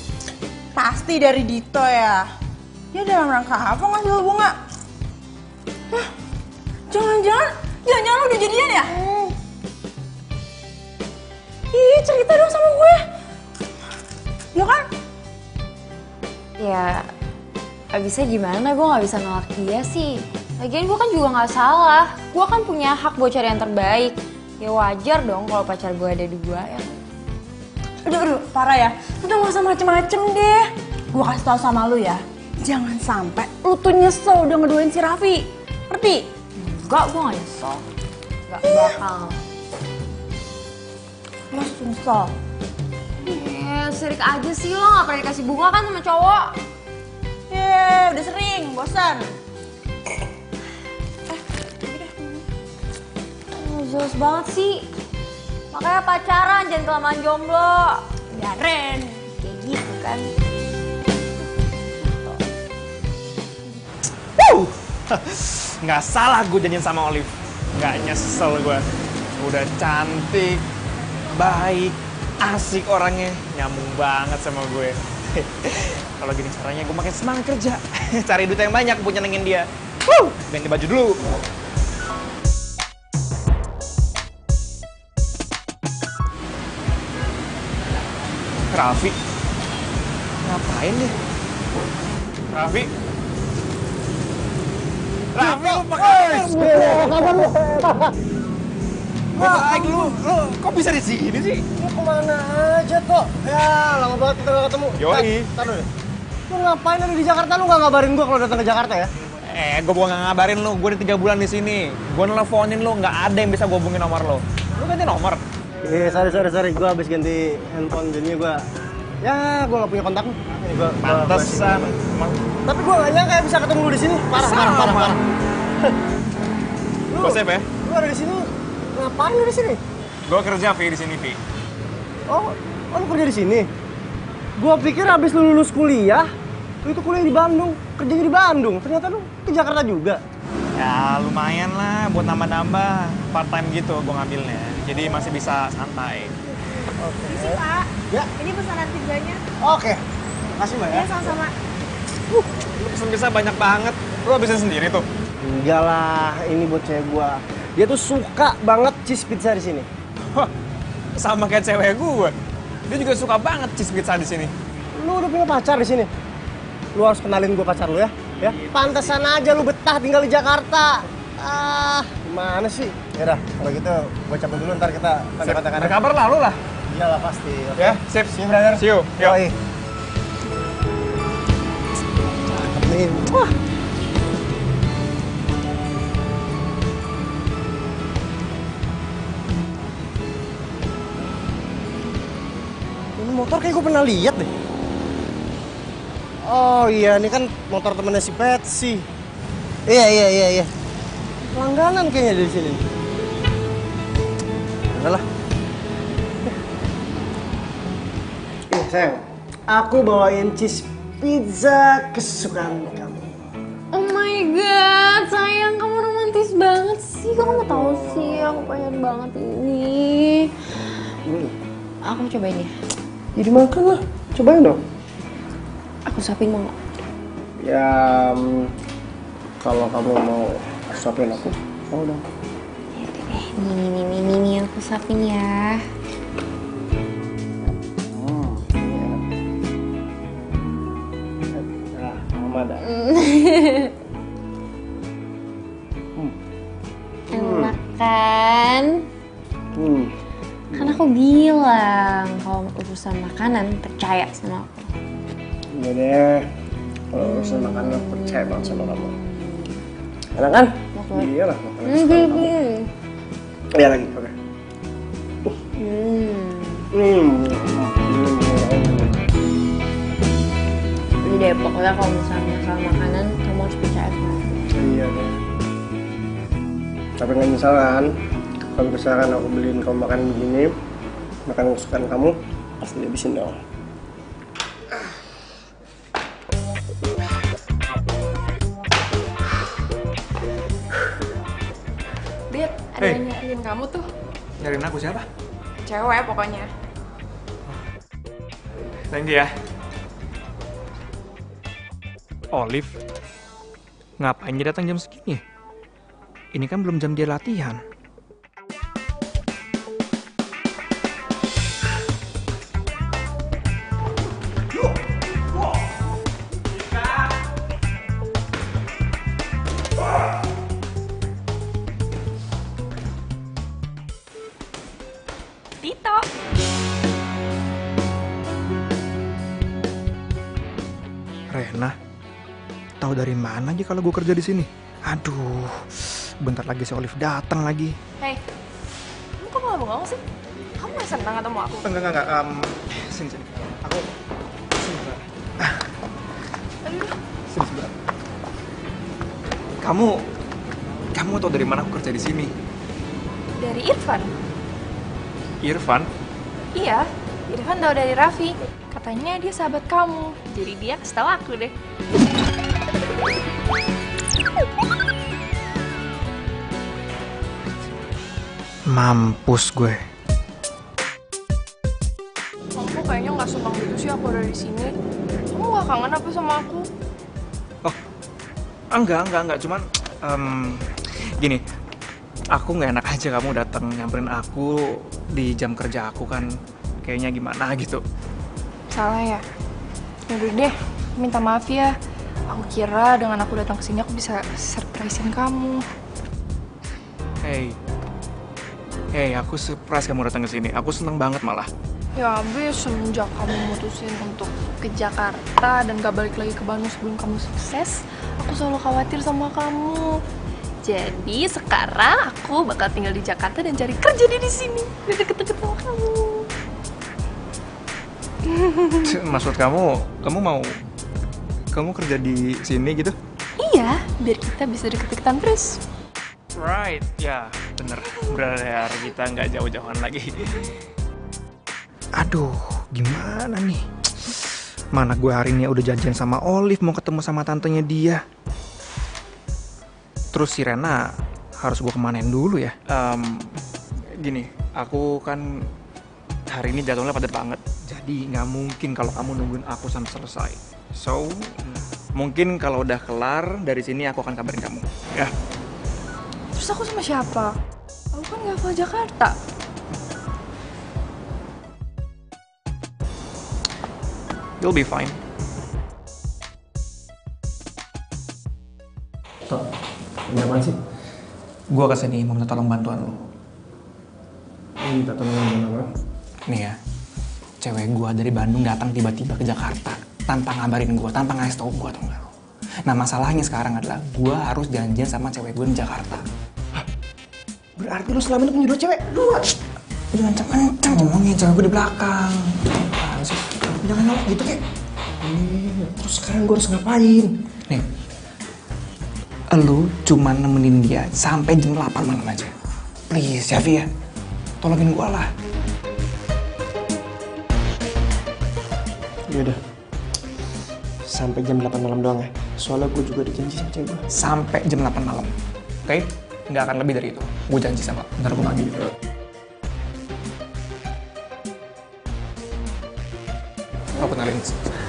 Pasti dari Dito ya. Dia dalam rangka apa ngasih lo bunga? Hah? Jangan-jangan, jangan-jangan lo udah jadian ya? Hmm. Ih, cerita dong sama gue. Ya kan? Ya, abisnya gimana? Gue gak bisa nolak dia sih. Lagian gue kan juga gak salah. Gue kan punya hak buat cari yang terbaik. Ya wajar dong kalau pacar gue ada dua ya. Aduh, aduh, parah ya. Lu tuh gak usah macem-macem deh. Gue kasih tau sama lu ya. Jangan sampai lu tuh nyesel udah ngeduain si Raffi. Ngerti? Enggak, gue gak nyesel. Gak bakal. Mas nyesel. Eh, sirik aja sih lo. Gak pernah dikasih bunga kan sama cowok. Yeay, udah sering. Bosan. Oh, jelas banget sih. Makanya pacaran, jangan kelamaan jomblo. Biarin. Kayak gitu kan. Wuh, nggak salah gue janjian sama Olive. Nggak nyesel gue. Udah cantik, baik, asik orangnya. Nyambung banget sama gue. Kalau gini caranya gue makin semangat kerja. Cari duit yang banyak buat nyenengin dia. Wuh, ganti baju dulu. Raffi, ngapain deh? Raffi, Raffi lu pakai kapan lu? Baik lu, lu kok bisa di sini sih? Lu kemana aja kok? Ya lama banget kita gak ketemu. Yoi. Taruh deh. Lu ngapain ada di Jakarta? Lu gak ngabarin gua kalau datang ke Jakarta ya? Eh, gue bukan nggak ngabarin lu, gue udah tiga bulan di sini. Gue nelfonin lu, nggak ada yang bisa gue hubungin nomor lo. Lu ganti nomor? Eh, sorry, sorry, sorry. Gue habis ganti handphone, jadinya gue... Ya, gue gak punya kontak lu. Ini gua, Pantesan. Gua tapi gue gak nyangka bisa ketemu lu di sini. Parah, parah, parah, parah. Lu, Gue save ya? Lu ada di sini. Ngapain lu di sini? Gue kerja, Vi, di sini, Vi. Oh, oh, lu kerja di sini? Gue pikir abis lu lulus kuliah, lu itu kuliah di Bandung, kerjanya di Bandung. Ternyata lu ke Jakarta juga. Ya, lumayan lah buat nambah-nambah. Part time gitu gue ngambilnya. Jadi masih bisa santai. Oke. Isi, Pak. Ya. Ini pesanan pizzanya. Oke. Makasih, Mbak ya. Ya, sama-sama. Uh, lu pesen pizza banyak banget. Lu habisin sendiri tuh? Enggak lah, ini buat cewek gua. Dia tuh suka banget cheese pizza di sini. Wah, sama kayak cewek gue. Dia juga suka banget cheese pizza di sini. Lu udah punya pacar di sini? Lu harus kenalin gua pacar lu ya. Ya. Pantesan aja lu betah tinggal di Jakarta. Ah, gimana sih? Ya udah, kalau gitu gue cabut dulu, ntar kita kontak-kontakan. Berkabar lah lu lah. Iyalah pasti. Oke. Ya, sip. See you, brother. See you. Yo. Yoi. Cakep nih. Wah. Ini motor kayak gue pernah lihat deh. Oh iya, ini kan motor temennya si Patsy. Iya, iya, iya, iya. Langganan kayaknya di sini. Udah lah. Eh, sayang. Aku bawain cheese pizza kesukaan kamu. Oh my god, sayang kamu romantis banget sih. Kamu tahu sih, aku pengen banget ini. Hmm. Aku cobain ya. Jadi makan lah. Cobain dong. Aku suapin mau nggak? Ya, um, kalau kamu mau suapin aku, mau dong. Ya udah deh, nih nih nih nih nih, nih aku suapin ya. Hmm, ya. Nah, mama dah. hmm. Enak kan? Hmm. Kan aku bilang kalau urusan makanan percaya sama aku. Iya deh. Kalau urusan makanan percaya banget sama kamu. Enak kan? Iya lah, makanan kesukaan kamu. Iya lagi, oke. Hmm. Hmm. Jadi deh, pokoknya kalau misalnya masalah makanan, kamu harus percaya sama aku. Iya deh. Tapi nggak nyesal kan? Kalau misalkan aku beliin kamu makan begini, makan kesukaan kamu, pasti dihabisin dong. Dit, ada Hey. yang nyariin kamu tuh. Nyariin aku siapa? Cewek pokoknya. Thank you ya. Olive? Ngapain dia datang jam segini? Ini kan belum jam dia latihan. Tito. Rena, tahu dari mana aja kalau gue kerja di sini? Aduh, bentar lagi si Olive datang lagi. Hei, kamu kok malah bengong sih? Kamu gak senang ketemu aku? Enggak, enggak, enggak. Um, sini, sini. Aku sini sebentar. Aduh, Sini sebentar. Kamu, kamu tahu dari mana aku kerja di sini? dari Irfan. Irfan? Iya, Irfan tahu dari Raffi. Katanya dia sahabat kamu. Jadi dia kasih tahu aku deh. Mampus gue. Kamu kayaknya nggak suka gitu sih aku ada di sini. Kamu nggak kangen apa sama aku? Oh, enggak, enggak, enggak. Cuman, em, gini, aku nggak enak aja kamu datang nyamperin aku di jam kerja aku kan. Kayaknya gimana gitu. Salah ya? Yaudah deh, minta maaf ya. Aku kira dengan aku datang ke sini aku bisa surprisein kamu. Hey, hey, aku surprise kamu datang ke sini. Aku seneng banget malah. Ya abis semenjak kamu mutusin untuk ke Jakarta dan gak balik lagi ke Bandung sebelum kamu sukses, aku selalu khawatir sama kamu. Jadi sekarang aku bakal tinggal di Jakarta dan cari kerja di di sini, di deket-deket sama kamu. Maksud kamu, kamu mau kamu kerja di sini gitu? Iya, biar kita bisa deket-deketan terus. Right, ya bener. Bener, kita nggak jauh-jauhan lagi. Aduh, gimana nih? Mana gue hari ini udah janjian sama Olive mau ketemu sama tantenya dia. Terus si Rena harus gue kemanain dulu ya? Um, gini, aku kan hari ini jadwalnya padat banget. Jadi nggak mungkin kalau kamu nungguin aku sampai selesai. So, mungkin kalau udah kelar dari sini aku akan kabarin kamu. Ya. Terus aku sama siapa? Aku kan gak hafal Jakarta. You'll be fine. Tok, ini apaan sih? gue kesini mau minta tolong bantuan lo. Minta tolong bantuan apa? Nih ya, cewek gue dari Bandung datang tiba-tiba ke Jakarta tanpa ngabarin gue, tanpa ngasih tau gue, tau gak lo? Nah masalahnya sekarang adalah gue harus janjian sama cewek gue di Jakarta. Hah? Berarti lo selama ini punya dua cewek? Dua? Jangan kenceng ngomongin, cewek gue di belakang. Apaan sih? Jangan nolak gitu kayak. Eh, terus sekarang gue harus ngapain? Nih, lu cuma nemenin dia sampai jam delapan malam aja. Please ya Vi ya, tolongin gue lah. Yaudah, sampai jam delapan malam doang ya. Soalnya gue juga dijanji sama cewek gue. Sampai jam delapan malam, oke? Okay? Nggak akan lebih dari itu. Gue janji sama, ntar gue lagi. Lo kenalin.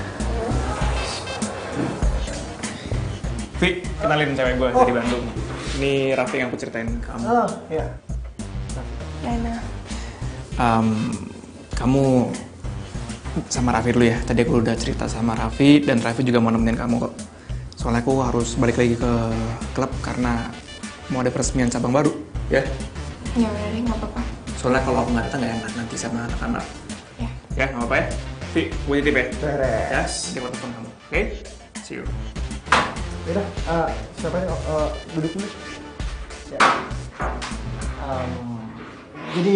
Vi, kenalin cewek gue dari Bandung. Ini Raffi yang aku ceritain ke kamu. Oh, iya. Lena. Um, kamu sama Raffi dulu ya. Tadi aku udah cerita sama Raffi dan Raffi juga mau nemenin kamu kok. Soalnya aku harus balik lagi ke klub karena mau ada peresmian cabang baru, ya? Ya udah deh, nggak apa-apa. Soalnya kalau aku nggak datang nggak enak nanti sama anak-anak. Ya. Ya, nggak apa-apa ya? Vi, gue titip ya? Beres. Ya, dia mau telepon kamu. Oke? Okay? See you. Yaudah, uh, siapa nih? Uh, duduk dulu. Ya. Um, jadi,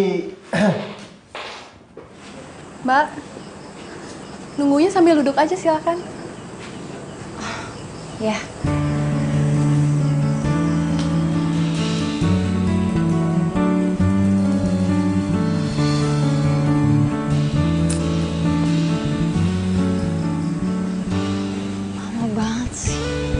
Mbak, nunggunya sambil duduk aja silakan. Ya. Lama banget sih.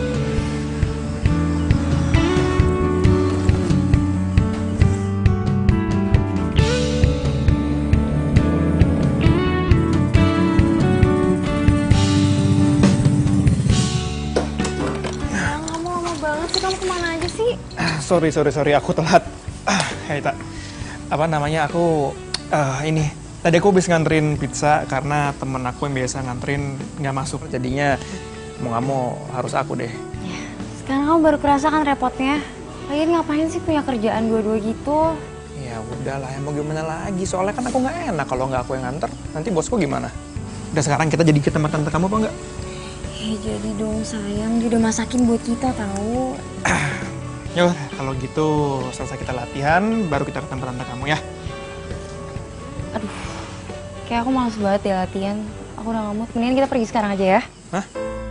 Kamu kemana aja sih? Sorry, sorry, sorry. Aku telat. Ah, hey, tak. Apa namanya, aku... Uh, ini. Tadi aku habis nganterin pizza karena temen aku yang biasa nganterin nggak masuk. Jadinya mau nggak mau harus aku deh. Ya, sekarang kamu baru kerasa kan repotnya. Lagian ngapain sih punya kerjaan dua-dua gitu? Ya udahlah, ya mau gimana lagi. Soalnya kan aku nggak enak kalau nggak aku yang nganter. Nanti bosku gimana? Udah sekarang kita jadi ke tempat tante kamu apa nggak? Eh, jadi dong sayang, dia udah masakin buat kita tahu. Yuk, kalau gitu selesai kita latihan, baru kita ke tempat tante kamu ya. Aduh, kayak aku males banget ya latihan. Aku udah nggak mood. Mendingan kita pergi sekarang aja ya. Hah?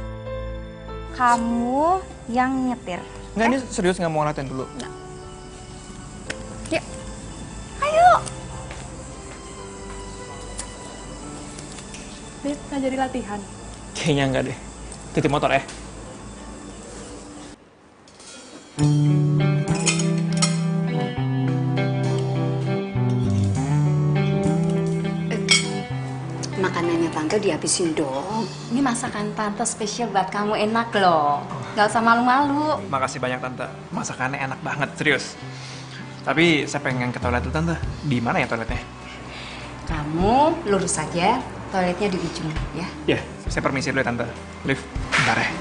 Kamu yang nyetir. Nggak, ini serius nggak mau latihan dulu? Nggak. Yuk, ayo. Beb, nggak jadi latihan. Kayaknya nggak deh. Titip motor ya. Makanannya tante dihabisin dong. Ini masakan tante spesial buat kamu, enak loh. Gak usah malu-malu. Makasih banyak tante. Masakannya enak banget, serius. Tapi saya pengen ke toilet dulu tante. Di mana ya toiletnya? Kamu lurus saja, toiletnya di ujung ya. Ya, saya permisi dulu ya tante. Lift, bentar ya.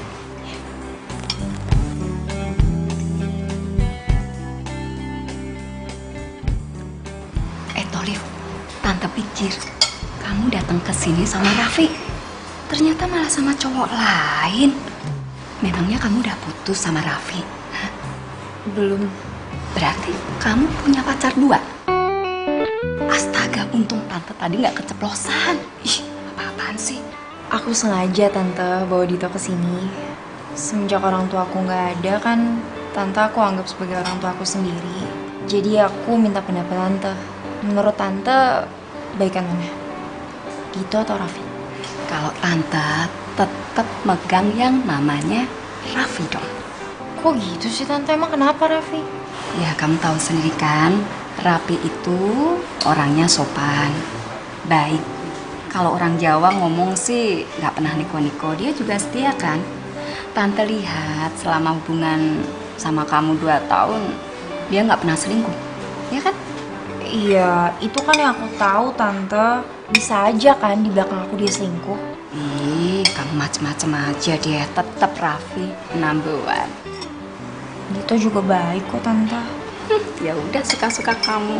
Eh Tolif, tante pikir kamu datang ke sini sama Raffi. Ternyata malah sama cowok lain. Memangnya kamu udah putus sama Raffi? Hah? Belum. Berarti kamu punya pacar dua? Astaga, untung tante tadi nggak keceplosan. Ih, apa-apaan sih? Aku sengaja tante bawa Dito ke sini. Semenjak orang tua aku nggak ada kan, tante aku anggap sebagai orang tua aku sendiri. Jadi aku minta pendapat tante. Menurut tante, baikan mana? Dito atau Raffi? Kalau tante tetap megang yang namanya Raffi dong. Kok gitu sih tante? Emang kenapa Raffi? Ya kamu tahu sendiri kan, Raffi itu orangnya sopan, baik. Kalau orang Jawa ngomong sih nggak pernah niko-niko, dia juga setia kan. Tante lihat selama hubungan sama kamu dua tahun, dia nggak pernah selingkuh, ya kan? Iya, itu kan yang aku tahu tante. Bisa aja kan di belakang aku dia selingkuh. Ih, kamu macem-macem aja, dia tetap Raffi number one. Dito juga baik kok tante. Ya udah, suka-suka kamu.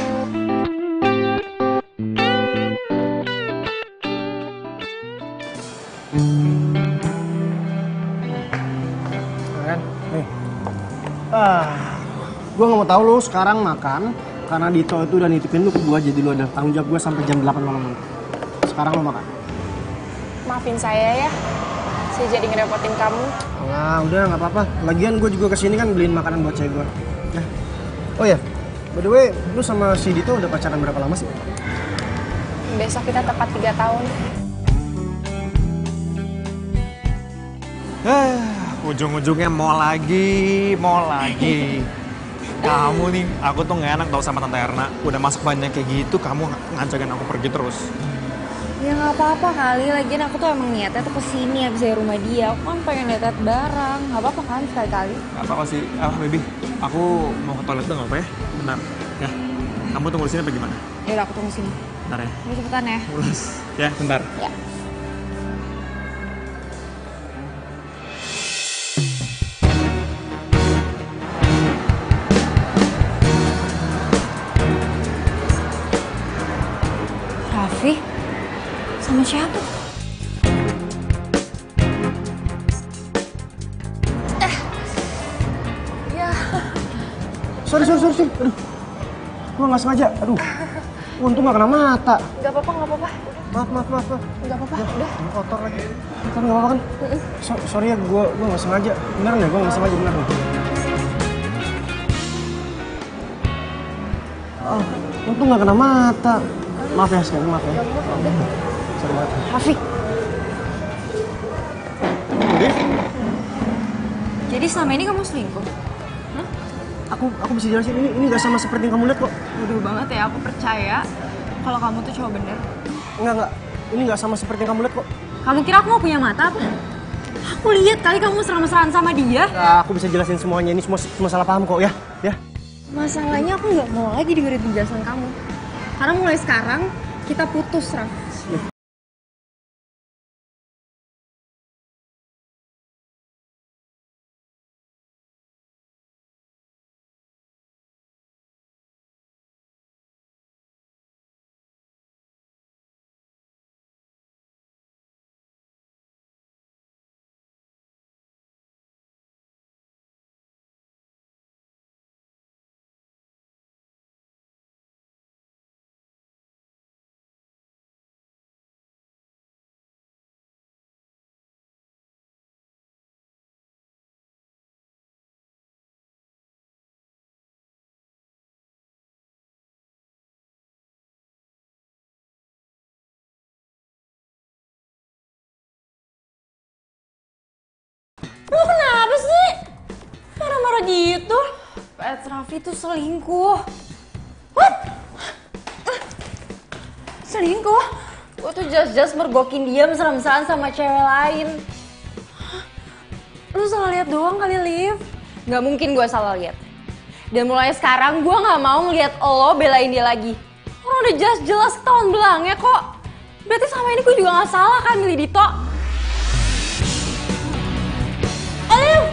Ren, nih. Ah, gue nggak mau tahu lo sekarang makan karena Dito itu udah nitipin lu ke gue, jadi lu ada tanggung jawab gue sampai jam delapan malam nanti. Sekarang lo makan. Maafin saya ya, saya jadi ngerepotin kamu. Nah, udah nggak apa-apa. Lagian gue juga kesini kan beliin makanan buat cewek gue. Nah. Oh ya, by the way, lu sama si Dito udah pacaran berapa lama sih? Besok kita tepat tiga tahun. Eh, ujung-ujungnya mau lagi, mau lagi. Kamu nih, aku tuh gak enak tau sama Tante Erna. Udah masak banyak kayak gitu, kamu ngajakin aku pergi terus. Ya nggak apa-apa kali, lagian aku tuh emang niatnya tuh kesini abis dari rumah dia. Aku kan pengen lihat barang, nggak apa-apa kan sekali-kali. Gak apa-apa sih, ah baby, aku mau ke toilet dong, apa ya? Bentar, ya. Kamu tunggu di sini apa gimana? Yaudah aku tunggu sini. Bentar ya. Udah cepetan ya. Mulus. Ya, bentar. Ya. Raffi? Sama siapa? Sorry, sorry, sorry, sorry. Aduh, gue nggak sengaja. Aduh, untung nggak kena mata. Gak apa-apa, gak apa-apa. Maaf, maaf, maaf. maaf. Gak apa-apa, udah. Ini kotor lagi. Tapi nggak apa-apa kan? So, sorry ya, gue gue nggak sengaja. Beneran ya, gue nggak sengaja, bener nih. Oh, untung nggak kena mata. Maaf ya, sekali maaf ya. Sorry banget. Raffi. Jadi selama ini kamu selingkuh? Aku aku bisa jelasin, ini ini nggak sama seperti yang kamu lihat kok. Bodoh banget ya, aku percaya kalau kamu tuh cowok bener. Enggak, enggak. Ini nggak sama seperti yang kamu lihat kok. Kamu kira aku mau punya mata apa? Aku lihat kali kamu mesra-mesraan sama dia. Nah, aku bisa jelasin semuanya, ini semua, semua salah paham kok ya. Ya. Masalahnya aku nggak mau lagi dengerin penjelasan kamu. Karena mulai sekarang kita putus, Raf. Lu kenapa sih? Marah-marah gitu? Pet Raffi tuh selingkuh. What? Selingkuh? Gue tuh just-just mergokin dia mesra-mesraan sama cewek lain. Lu salah lihat doang kali, Liv. Gak mungkin gue salah lihat. Dan mulai sekarang gue gak mau ngeliat lo belain dia lagi. Orang udah jelas-jelas ketahuan belangnya kok. Berarti selama ini gue juga gak salah kan milih Dito. Liv!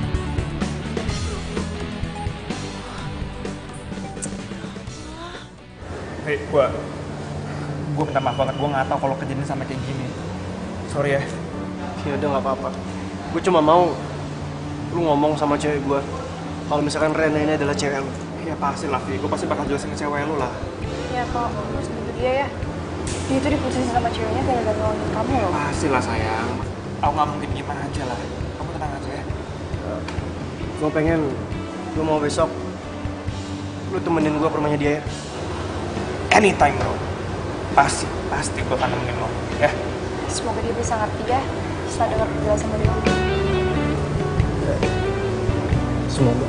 Hei, gue gue minta maaf banget, gue nggak tahu kalau kejadian sampai kayak gini. Sorry ya. Ya udah nggak apa-apa. Gue cuma mau lu ngomong sama cewek gue kalau misalkan Rena ini adalah cewek lu. Ya pasti lah, Vi. Gue pasti bakal jelasin ke cewek lu lah. Ya kok, harus gitu dia ya. Dia itu diputusin sama ceweknya gara-gara nolongin kamu loh. Pasti lah sayang. Aku nggak mungkin gimana aja lah. Kamu tenang aja ya. Gue pengen lu mau besok lu temenin gue ke rumahnya dia ya. Anytime bro. Pasti, pasti gue akan nemenin lo. Ya. Semoga dia bisa ngerti ya setelah dengar penjelasan dari aku. Semoga.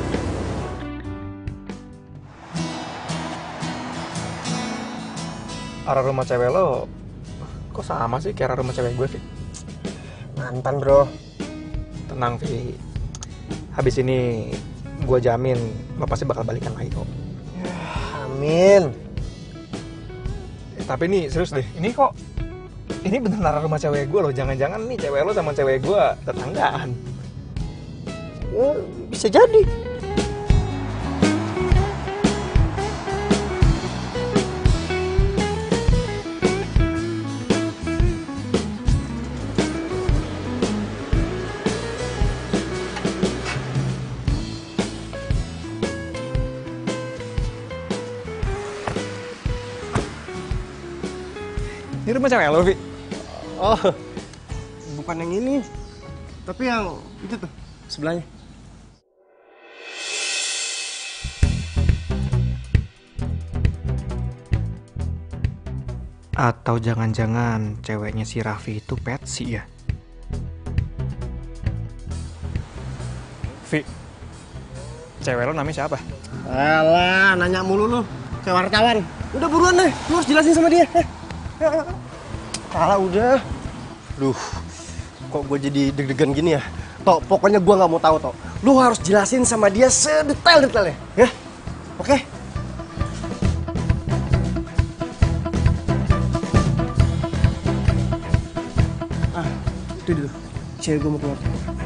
Arah rumah cewek lo kok sama sih kayak arah rumah cewek gue, Vi? Mantan bro. Tenang, Vi. Habis ini gue jamin lo pasti bakal balikan lagi kok. Amin. Eh, tapi nih serius deh, ini kok ini bener arah rumah cewek gue loh. Jangan-jangan nih cewek lo sama cewek gue tetanggaan. Ya, bisa jadi. Ini rumah cewek lo, Vi? Oh, bukan yang ini. Tapi yang itu tuh, sebelahnya. Atau jangan-jangan ceweknya si Raffi itu Patsy ya? Vi, cewek lo namanya siapa? Alah, nanya mulu lu. Kayak wartawan. Udah buruan deh, lu harus jelasin sama dia. Kalah udah. Duh, kok gue jadi deg-degan gini ya? Tok, pokoknya gue nggak mau tahu Tok. Lu harus jelasin sama dia sedetail-detailnya, ya? Oke? Ah, itu dulu. Cewek gue mau keluar.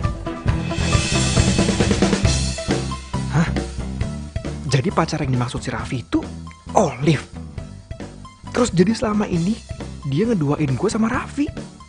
Hah? Jadi pacar yang dimaksud si Raffi itu Olive. Terus jadi selama ini dia ngeduain gue sama Raffi.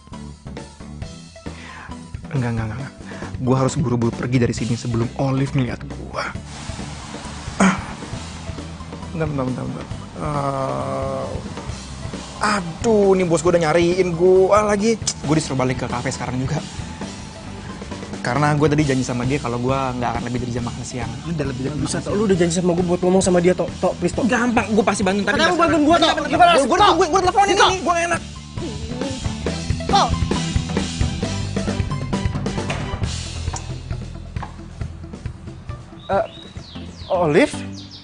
Enggak, enggak, enggak. Gue harus buru-buru pergi dari sini sebelum Olive ngeliat gue. Ah. Bentar, bentar, bentar, bentar. Uh... Aduh, nih bos gue udah nyariin gue lagi. Gue disuruh balik ke kafe sekarang juga. Karena gue tadi janji sama dia kalau gue nggak akan lebih dari jam makan siang. Udah lebih dari bisa Tok. Lu udah janji sama gue buat ngomong sama dia Tok. Tok, please Tok. Gampang, gue pasti bantuin. Tapi lu bantuin gue Tok. Gimana? Gue gue gue teleponin ini, gue gak enak. Tok. Uh, Olive?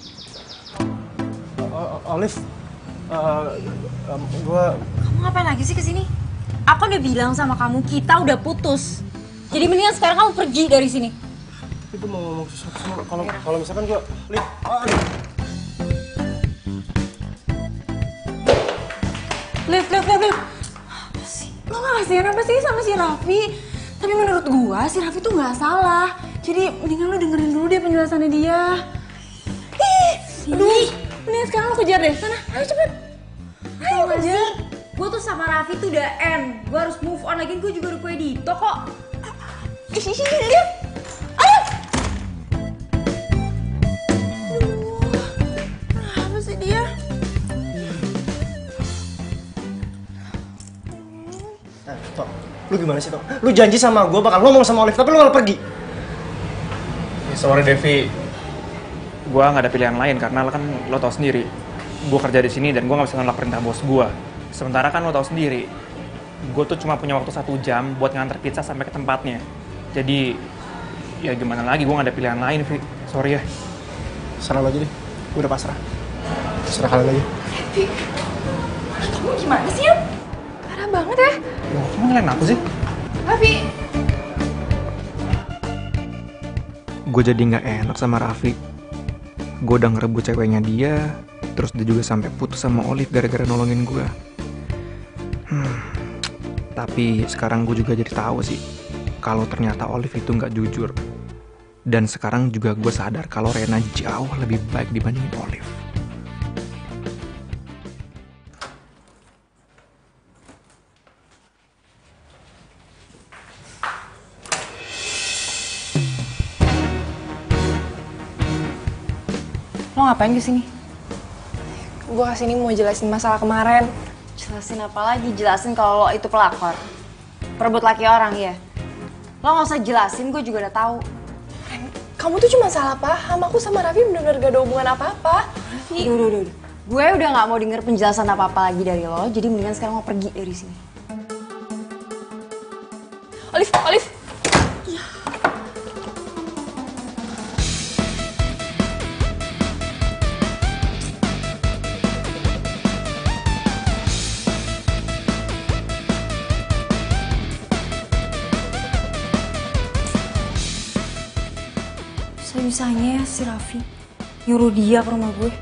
Uh, Olive? Uh, um, gue... Kamu ngapain lagi sih kesini? Aku udah bilang sama kamu, kita udah putus. Jadi mendingan sekarang kamu pergi dari sini. Itu mau ngomong sesuatu sama kalau kalau misalkan gue... Liv, oh, Liv, Liv, Liv, Liv. Apa sih? Lo gak kasihan apa sih sama si Raffi? Tapi menurut gua, si Raffi tuh gak salah. Jadi mendingan lo dengerin dulu deh penjelasannya dia. Ih, aduh. Mendingan sekarang lo kejar deh. Sana, ayo cepet. Ayo kejar. Gue tuh sama Raffi tuh udah end. Gue harus move on lagi, gue juga udah punya Dito kok. Ih, ih, ih, lihat. Ayo. Aduh, apa sih dia? Nah, Tok, lu gimana sih Tok? Lu janji sama gue bakal ngomong sama Olive, tapi lu malah pergi. Ya, sorry Devi, gue nggak ada pilihan lain karena lo kan lo tau sendiri, gue kerja di sini dan gue nggak bisa nolak perintah bos gue. Sementara kan lo tau sendiri, gue tuh cuma punya waktu satu jam buat nganter pizza sampai ke tempatnya. Jadi ya gimana lagi, gue nggak ada pilihan lain, Vi. Sorry ya. Serah lo aja deh, gue udah pasrah. Serah kalian aja. Kamu gimana sih, Yap? Parah banget ya. Loh, kamu ngelain aku sih? Raffi. Gue jadi nggak enak sama Raffi. Gue udah ngerebut ceweknya dia, terus dia juga sampai putus sama Olive gara-gara nolongin gue. Hmm, tapi sekarang gue juga jadi tahu sih kalau ternyata Olive itu nggak jujur. Dan sekarang juga gue sadar kalau Rena jauh lebih baik dibandingin Olive. Lo ngapain kesini? Gue kesini mau jelasin masalah kemarin. Jelasin apa lagi? Jelasin kalau lo itu pelakor. Perebut laki orang, ya. Lo gak usah jelasin, gue juga udah tahu. Kamu tuh cuma salah paham. Aku sama Raffi bener-bener gak ada hubungan apa-apa. Udah, udah, udah, udah. Gue udah gak mau denger penjelasan apa-apa lagi dari lo, jadi mendingan sekarang lo pergi dari sini. Olive, Olive. Bisa-bisanya ya si Raffi nyuruh dia ke rumah gue.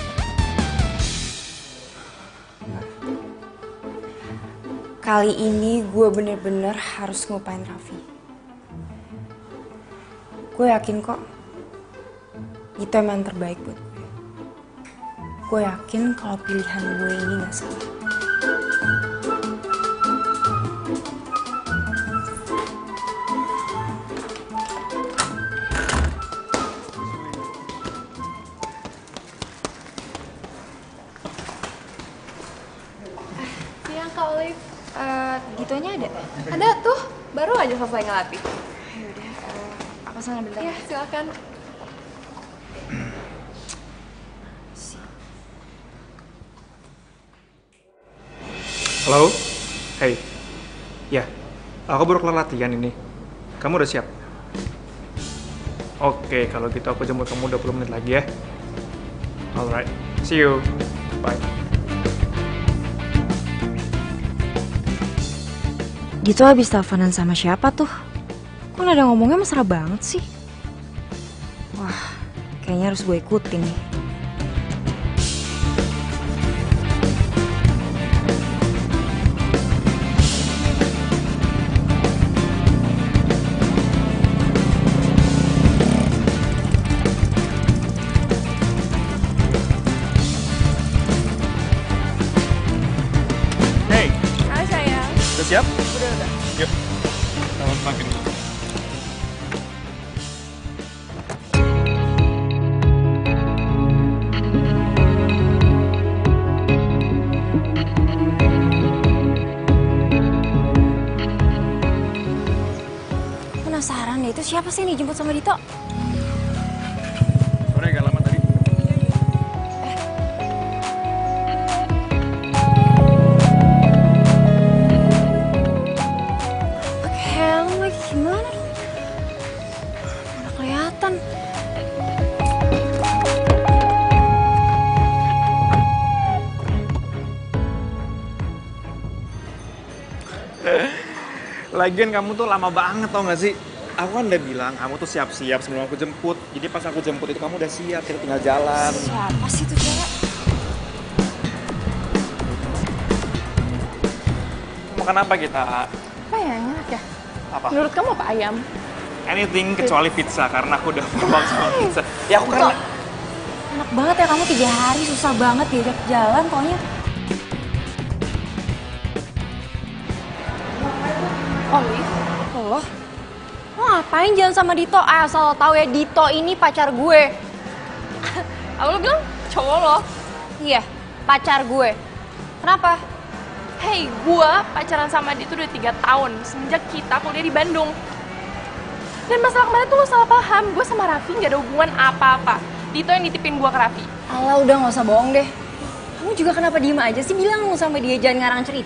Kali ini gue bener-bener harus ngelupain Raffi. Gue yakin kok itu emang terbaik buat gue. Gue yakin kalau pilihan gue ini gak salah. Kak Olive. Eh, Ditonya ada? Ada tuh, baru aja selesai ngelatih. Yaudah, eh, aku sana bentar. Iya, silakan. Halo? Hey. Ya, aku baru kelar latihan ini. Kamu udah siap? Oke, kalau gitu aku jemput kamu dua puluh menit lagi ya. Alright, see you. Bye. Dito habis teleponan sama siapa tuh? Kok nada ngomongnya mesra banget sih? Wah, kayaknya harus gue ikutin nih. Hey, Hai sayang. udah siap? Udah, udah. Yuk. Selamat makan. Penasaran deh, itu siapa sih nih jemput sama Dito? Sore agak lama tadi. Pakai helm lagi, gimana dong? Mana kelihatan? Lagian kamu tuh lama banget tau gak sih? Aku kan udah bilang kamu tuh siap-siap sebelum aku jemput. Jadi pas aku jemput itu kamu udah siap, kita tinggal jalan. Siapa sih itu cewek? Makan apa kita? Apa ya yang enak ya? Apa? Menurut kamu apa ayam? Anything kecuali pizza karena aku udah muak sama pizza. Ya aku karena Enak banget ya kamu tiga hari susah banget diajak jalan pokoknya. Olive? Lo? Lo ngapain jalan sama Dito? Ah, asal lo tahu ya Dito ini pacar gue. Apa lo bilang cowok lo? Iya, pacar gue. Kenapa? Hey, gua pacaran sama dia tuh udah tiga tahun semenjak kita kuliah di Bandung. Dan masalah kemarin tuh lo salah paham, gue sama Raffi gak ada hubungan apa-apa. Dito yang nitipin gua ke Raffi. Alah udah gak usah bohong deh. Kamu juga kenapa diem aja sih? Bilang sama dia jangan ngarang cerita.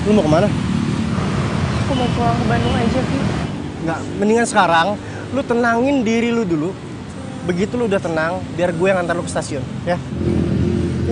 Lu mau kemana? Aku mau pulang ke Bandung aja, Vi. Nggak, mendingan sekarang lu tenangin diri lu dulu. Begitu lu udah tenang, biar gue yang antar lu ke stasiun, ya? Ya?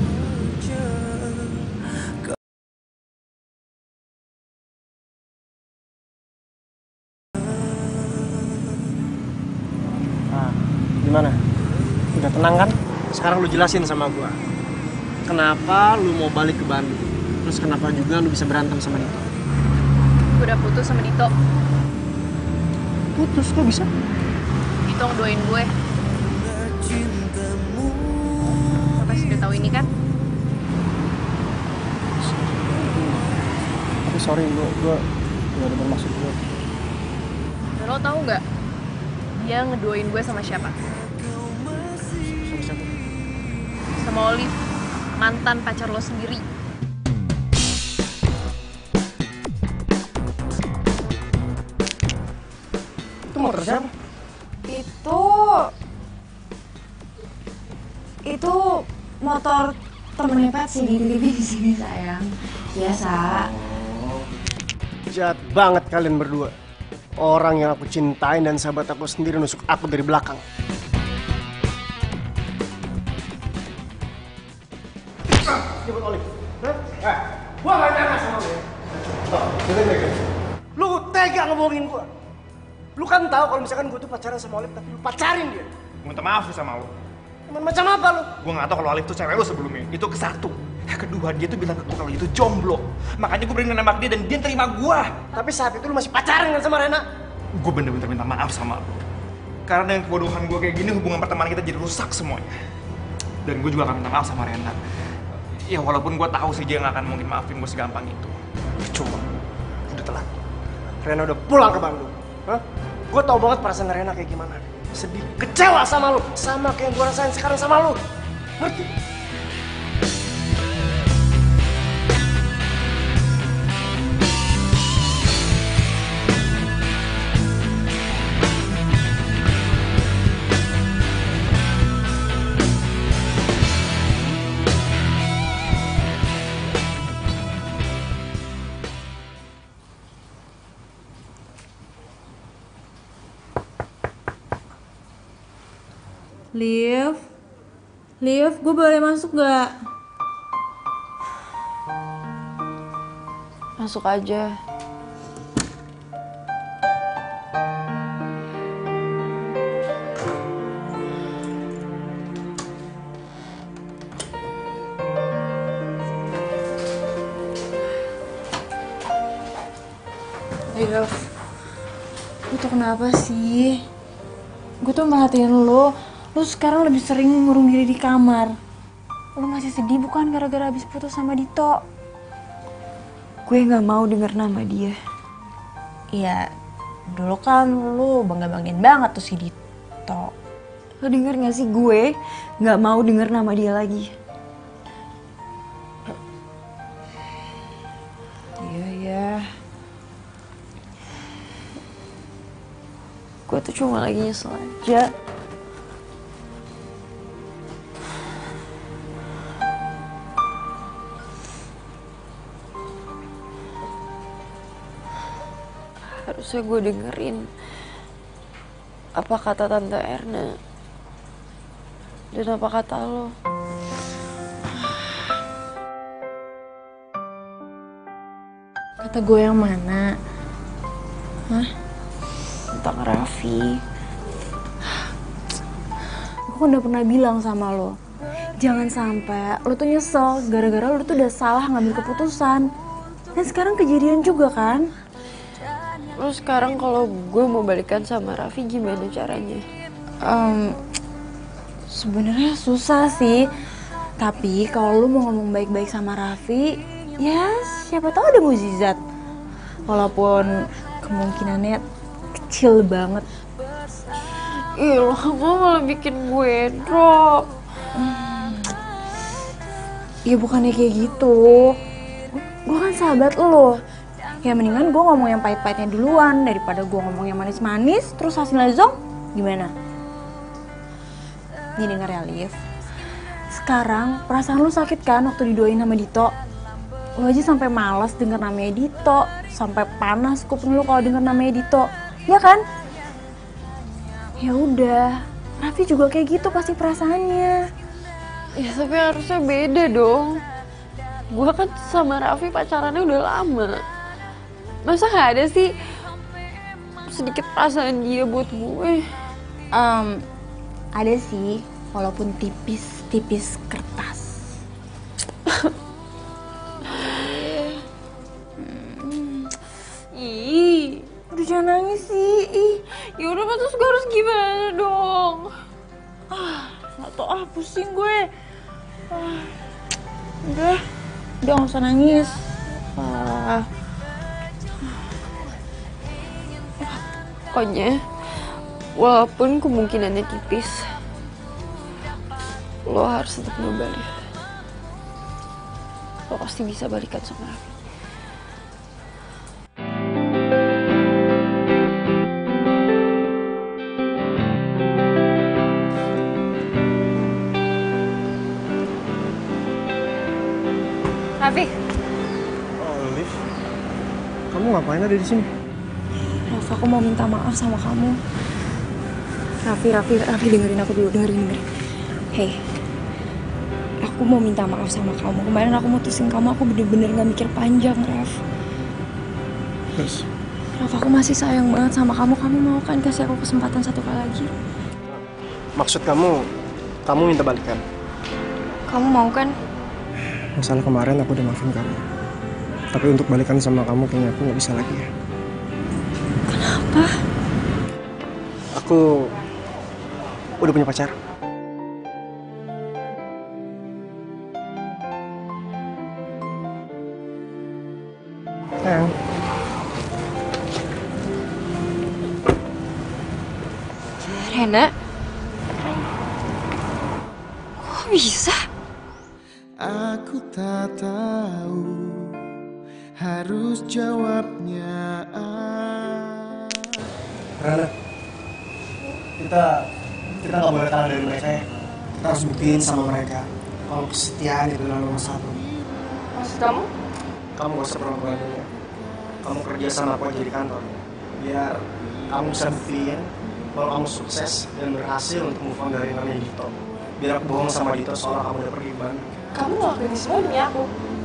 Ah, gimana? Udah tenang kan? Sekarang lu jelasin sama gue. Kenapa lu mau balik ke Bandung? Terus kenapa juga lu bisa berantem sama Dito? Gue udah putus sama Dito. Putus kok bisa? Dito ngedoain gue. Lo pasti udah tahu ini kan? Tapi sorry, gue gue gak ada bermaksud gue. Dan lo tahu nggak? Dia ngedoain gue sama siapa? Sama siapa? Sama Olive, mantan pacar lo sendiri. Itu motor siapa? Itu... Itu motor temennya Patsy dititipin di sini sayang. Biasa. Jahat banget kalian berdua. Orang yang aku cintain dan sahabat aku sendiri nusuk aku dari belakang. Jemput Olive. Eh, gua gak nyangka sama lu ya. Lu tega ngebohongin gua. Lu kan tahu kalau misalkan gua tuh pacaran sama Olive, tapi lu pacarin dia. Minta maaf sih sama lo. Teman macam apa lu? Gue gak tau kalau Alif tuh cewek lo sebelumnya. Itu ke satu. Yang kedua, dia tuh bilang ke gue kalau itu jomblo. Makanya gue berani nembak dia dan dia terima gue. Tapi saat itu lu masih pacaran kan sama Rena? Gue bener-bener minta maaf sama lo. Karena dengan kebodohan gue kayak gini, hubungan pertemanan kita jadi rusak semuanya. Dan gue juga akan minta maaf sama Rena. Ya walaupun gue tahu sih dia gak akan mungkin maafin gue segampang itu. Cuma, udah telat. Rena udah pulang ke Bandung. Hah? Gue tau banget perasaan Rena kayak gimana. Sedih, kecewa sama lu. Sama kayak gue rasain sekarang sama lu. Ngerti? Liv, Liv, gue boleh masuk gak? Masuk aja. Liv, gue tuh kenapa sih? Gue tuh merhatiin lo. Lu sekarang lebih sering ngurung diri di kamar. Lu masih sedih bukan gara-gara habis putus sama Dito? Gue gak mau denger nama dia. Iya, dulu kan lu bangga-banggain banget tuh si Dito. Lo denger gak sih gue gak mau denger nama dia lagi. Iya, iya. Gue tuh cuma lagi nyesel aja. Harusnya gue dengerin apa kata Tante Erna dan apa kata lo. Kata gue yang mana? Hah? Tentang Raffi. Gue kan udah pernah bilang sama lo, jangan sampai lo tuh nyesel gara-gara lo tuh udah salah ngambil keputusan. Dan sekarang kejadian juga kan? Terus sekarang kalau gue mau balikan sama Raffi gimana caranya? Um, Sebenarnya susah sih. Tapi kalau lu mau ngomong baik-baik sama Raffi, ya siapa tahu ada mukjizat. Walaupun kemungkinannya kecil banget. Ih, lo malah bikin gue drop. Hmm. Ya bukannya kayak gitu. Gue kan sahabat lo. Ya mendingan gue ngomong yang pahit-pahitnya duluan daripada gue ngomong yang manis-manis terus hasilnya zonk. Gimana? Nih denger ya, Liv. Sekarang perasaan lu sakit kan waktu didoain sama Dito? Lo aja sampai malas denger namanya Dito, sampai panas kuping lo kalau denger namanya Dito, ya kan? Ya udah, Raffi juga kayak gitu pasti perasaannya. Ya tapi harusnya beda dong. Gue kan sama Raffi pacarannya udah lama. Masa gak ada sih sedikit perasaan dia buat gue? Um, ada sih, walaupun tipis-tipis kertas. Ih, udah jangan nangis sih. Ih, yaudah kan terus gue harus gimana dong? Ah, gak tau ah, pusing gue. Ah, udah, udah gak usah nangis. Ah. Pokoknya, walaupun kemungkinannya tipis, lo harus tetap nyobain. Lo pasti bisa balikan sama Raffi. Raffi. Oh, Liv. Kamu ngapain ada di sini? Raffi, aku mau minta maaf sama kamu. Raffi, Raffi, Raffi dengerin aku dulu, dengerin, dengerin. Hey, aku mau minta maaf sama kamu. Kemarin aku mutusin kamu, aku bener-bener gak mikir panjang, Raf. Terus? Raf, aku masih sayang banget sama kamu. Kamu mau kan kasih aku kesempatan satu kali lagi? Maksud kamu, kamu minta balikan? Kamu mau kan? Masalah kemarin aku udah maafin kamu. Tapi untuk balikan sama kamu kayaknya aku gak bisa lagi ya. Kenapa? Aku udah punya pacar. Sayang. Rena? Kok bisa? Aku tak tahu harus jawabnya. Rena, kita kita nggak boleh kalah dari mereka ya. Kita harus buktiin sama mereka kalau kesetiaan itu adalah nomor satu. Maksud kamu? Kamu gak usah perlu ya. Kamu kerja sama aku aja di kantor, biar kamu bisa buktiin kalau kamu sukses dan berhasil untuk move on dari namanya Dito. Biar aku bohong sama Dito soal kamu udah pergi banget. Kamu ngelakuin semua demi aku.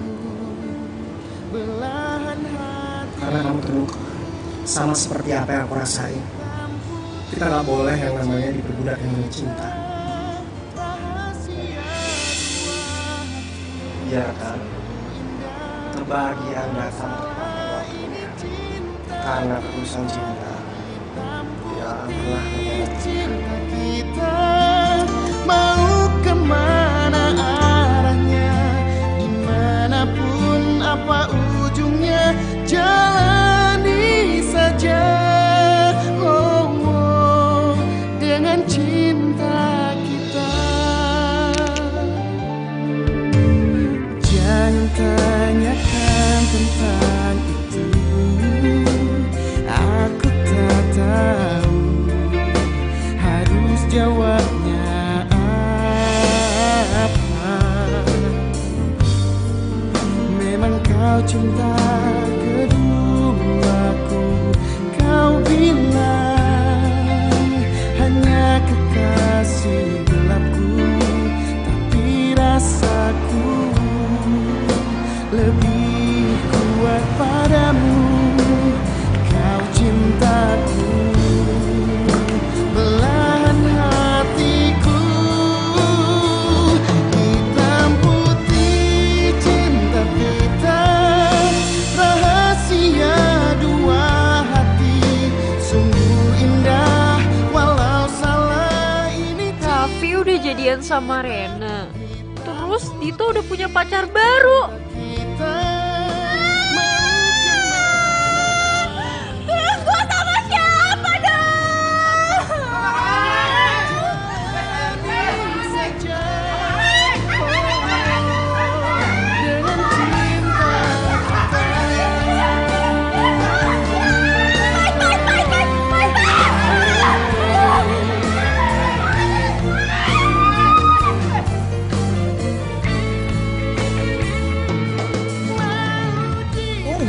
Karena kamu terluka, sama seperti apa yang aku rasain. Kita nggak boleh yang namanya diperbudak dengan cinta. Biarkan kebahagiaan datang tepat waktunya. Karena ketulusan cinta tidak akan pernah menyerah. Kita mau kemana arahnya, dimanapun apa ujungnya, jalani saja. Oh, oh, dengan cinta kita. Jangan tanyakan tentang itu, aku tak tahu harus jawabnya apa. Memang kau cinta keduaku, kau bilang hanya kekasih gelapku, tapi rasaku lebih kuat padamu. Kau cintaku, belahan hatiku, hitam putih cinta kita, rahasia dua hati, sungguh indah walau salah ini. Raffi udah jadian sama Rena. Terus Dito udah punya pacar baru. Terus gue sama siapa dong?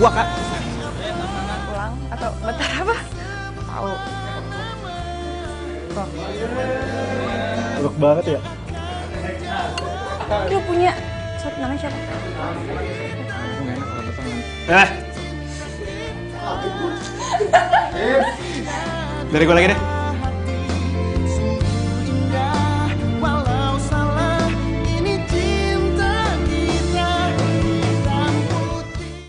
gua, Kak. Pulang atau bentar apa? Tahu. Enak banget ya. Dia punya siapa namanya siapa? Eh. Dari gua lagi deh.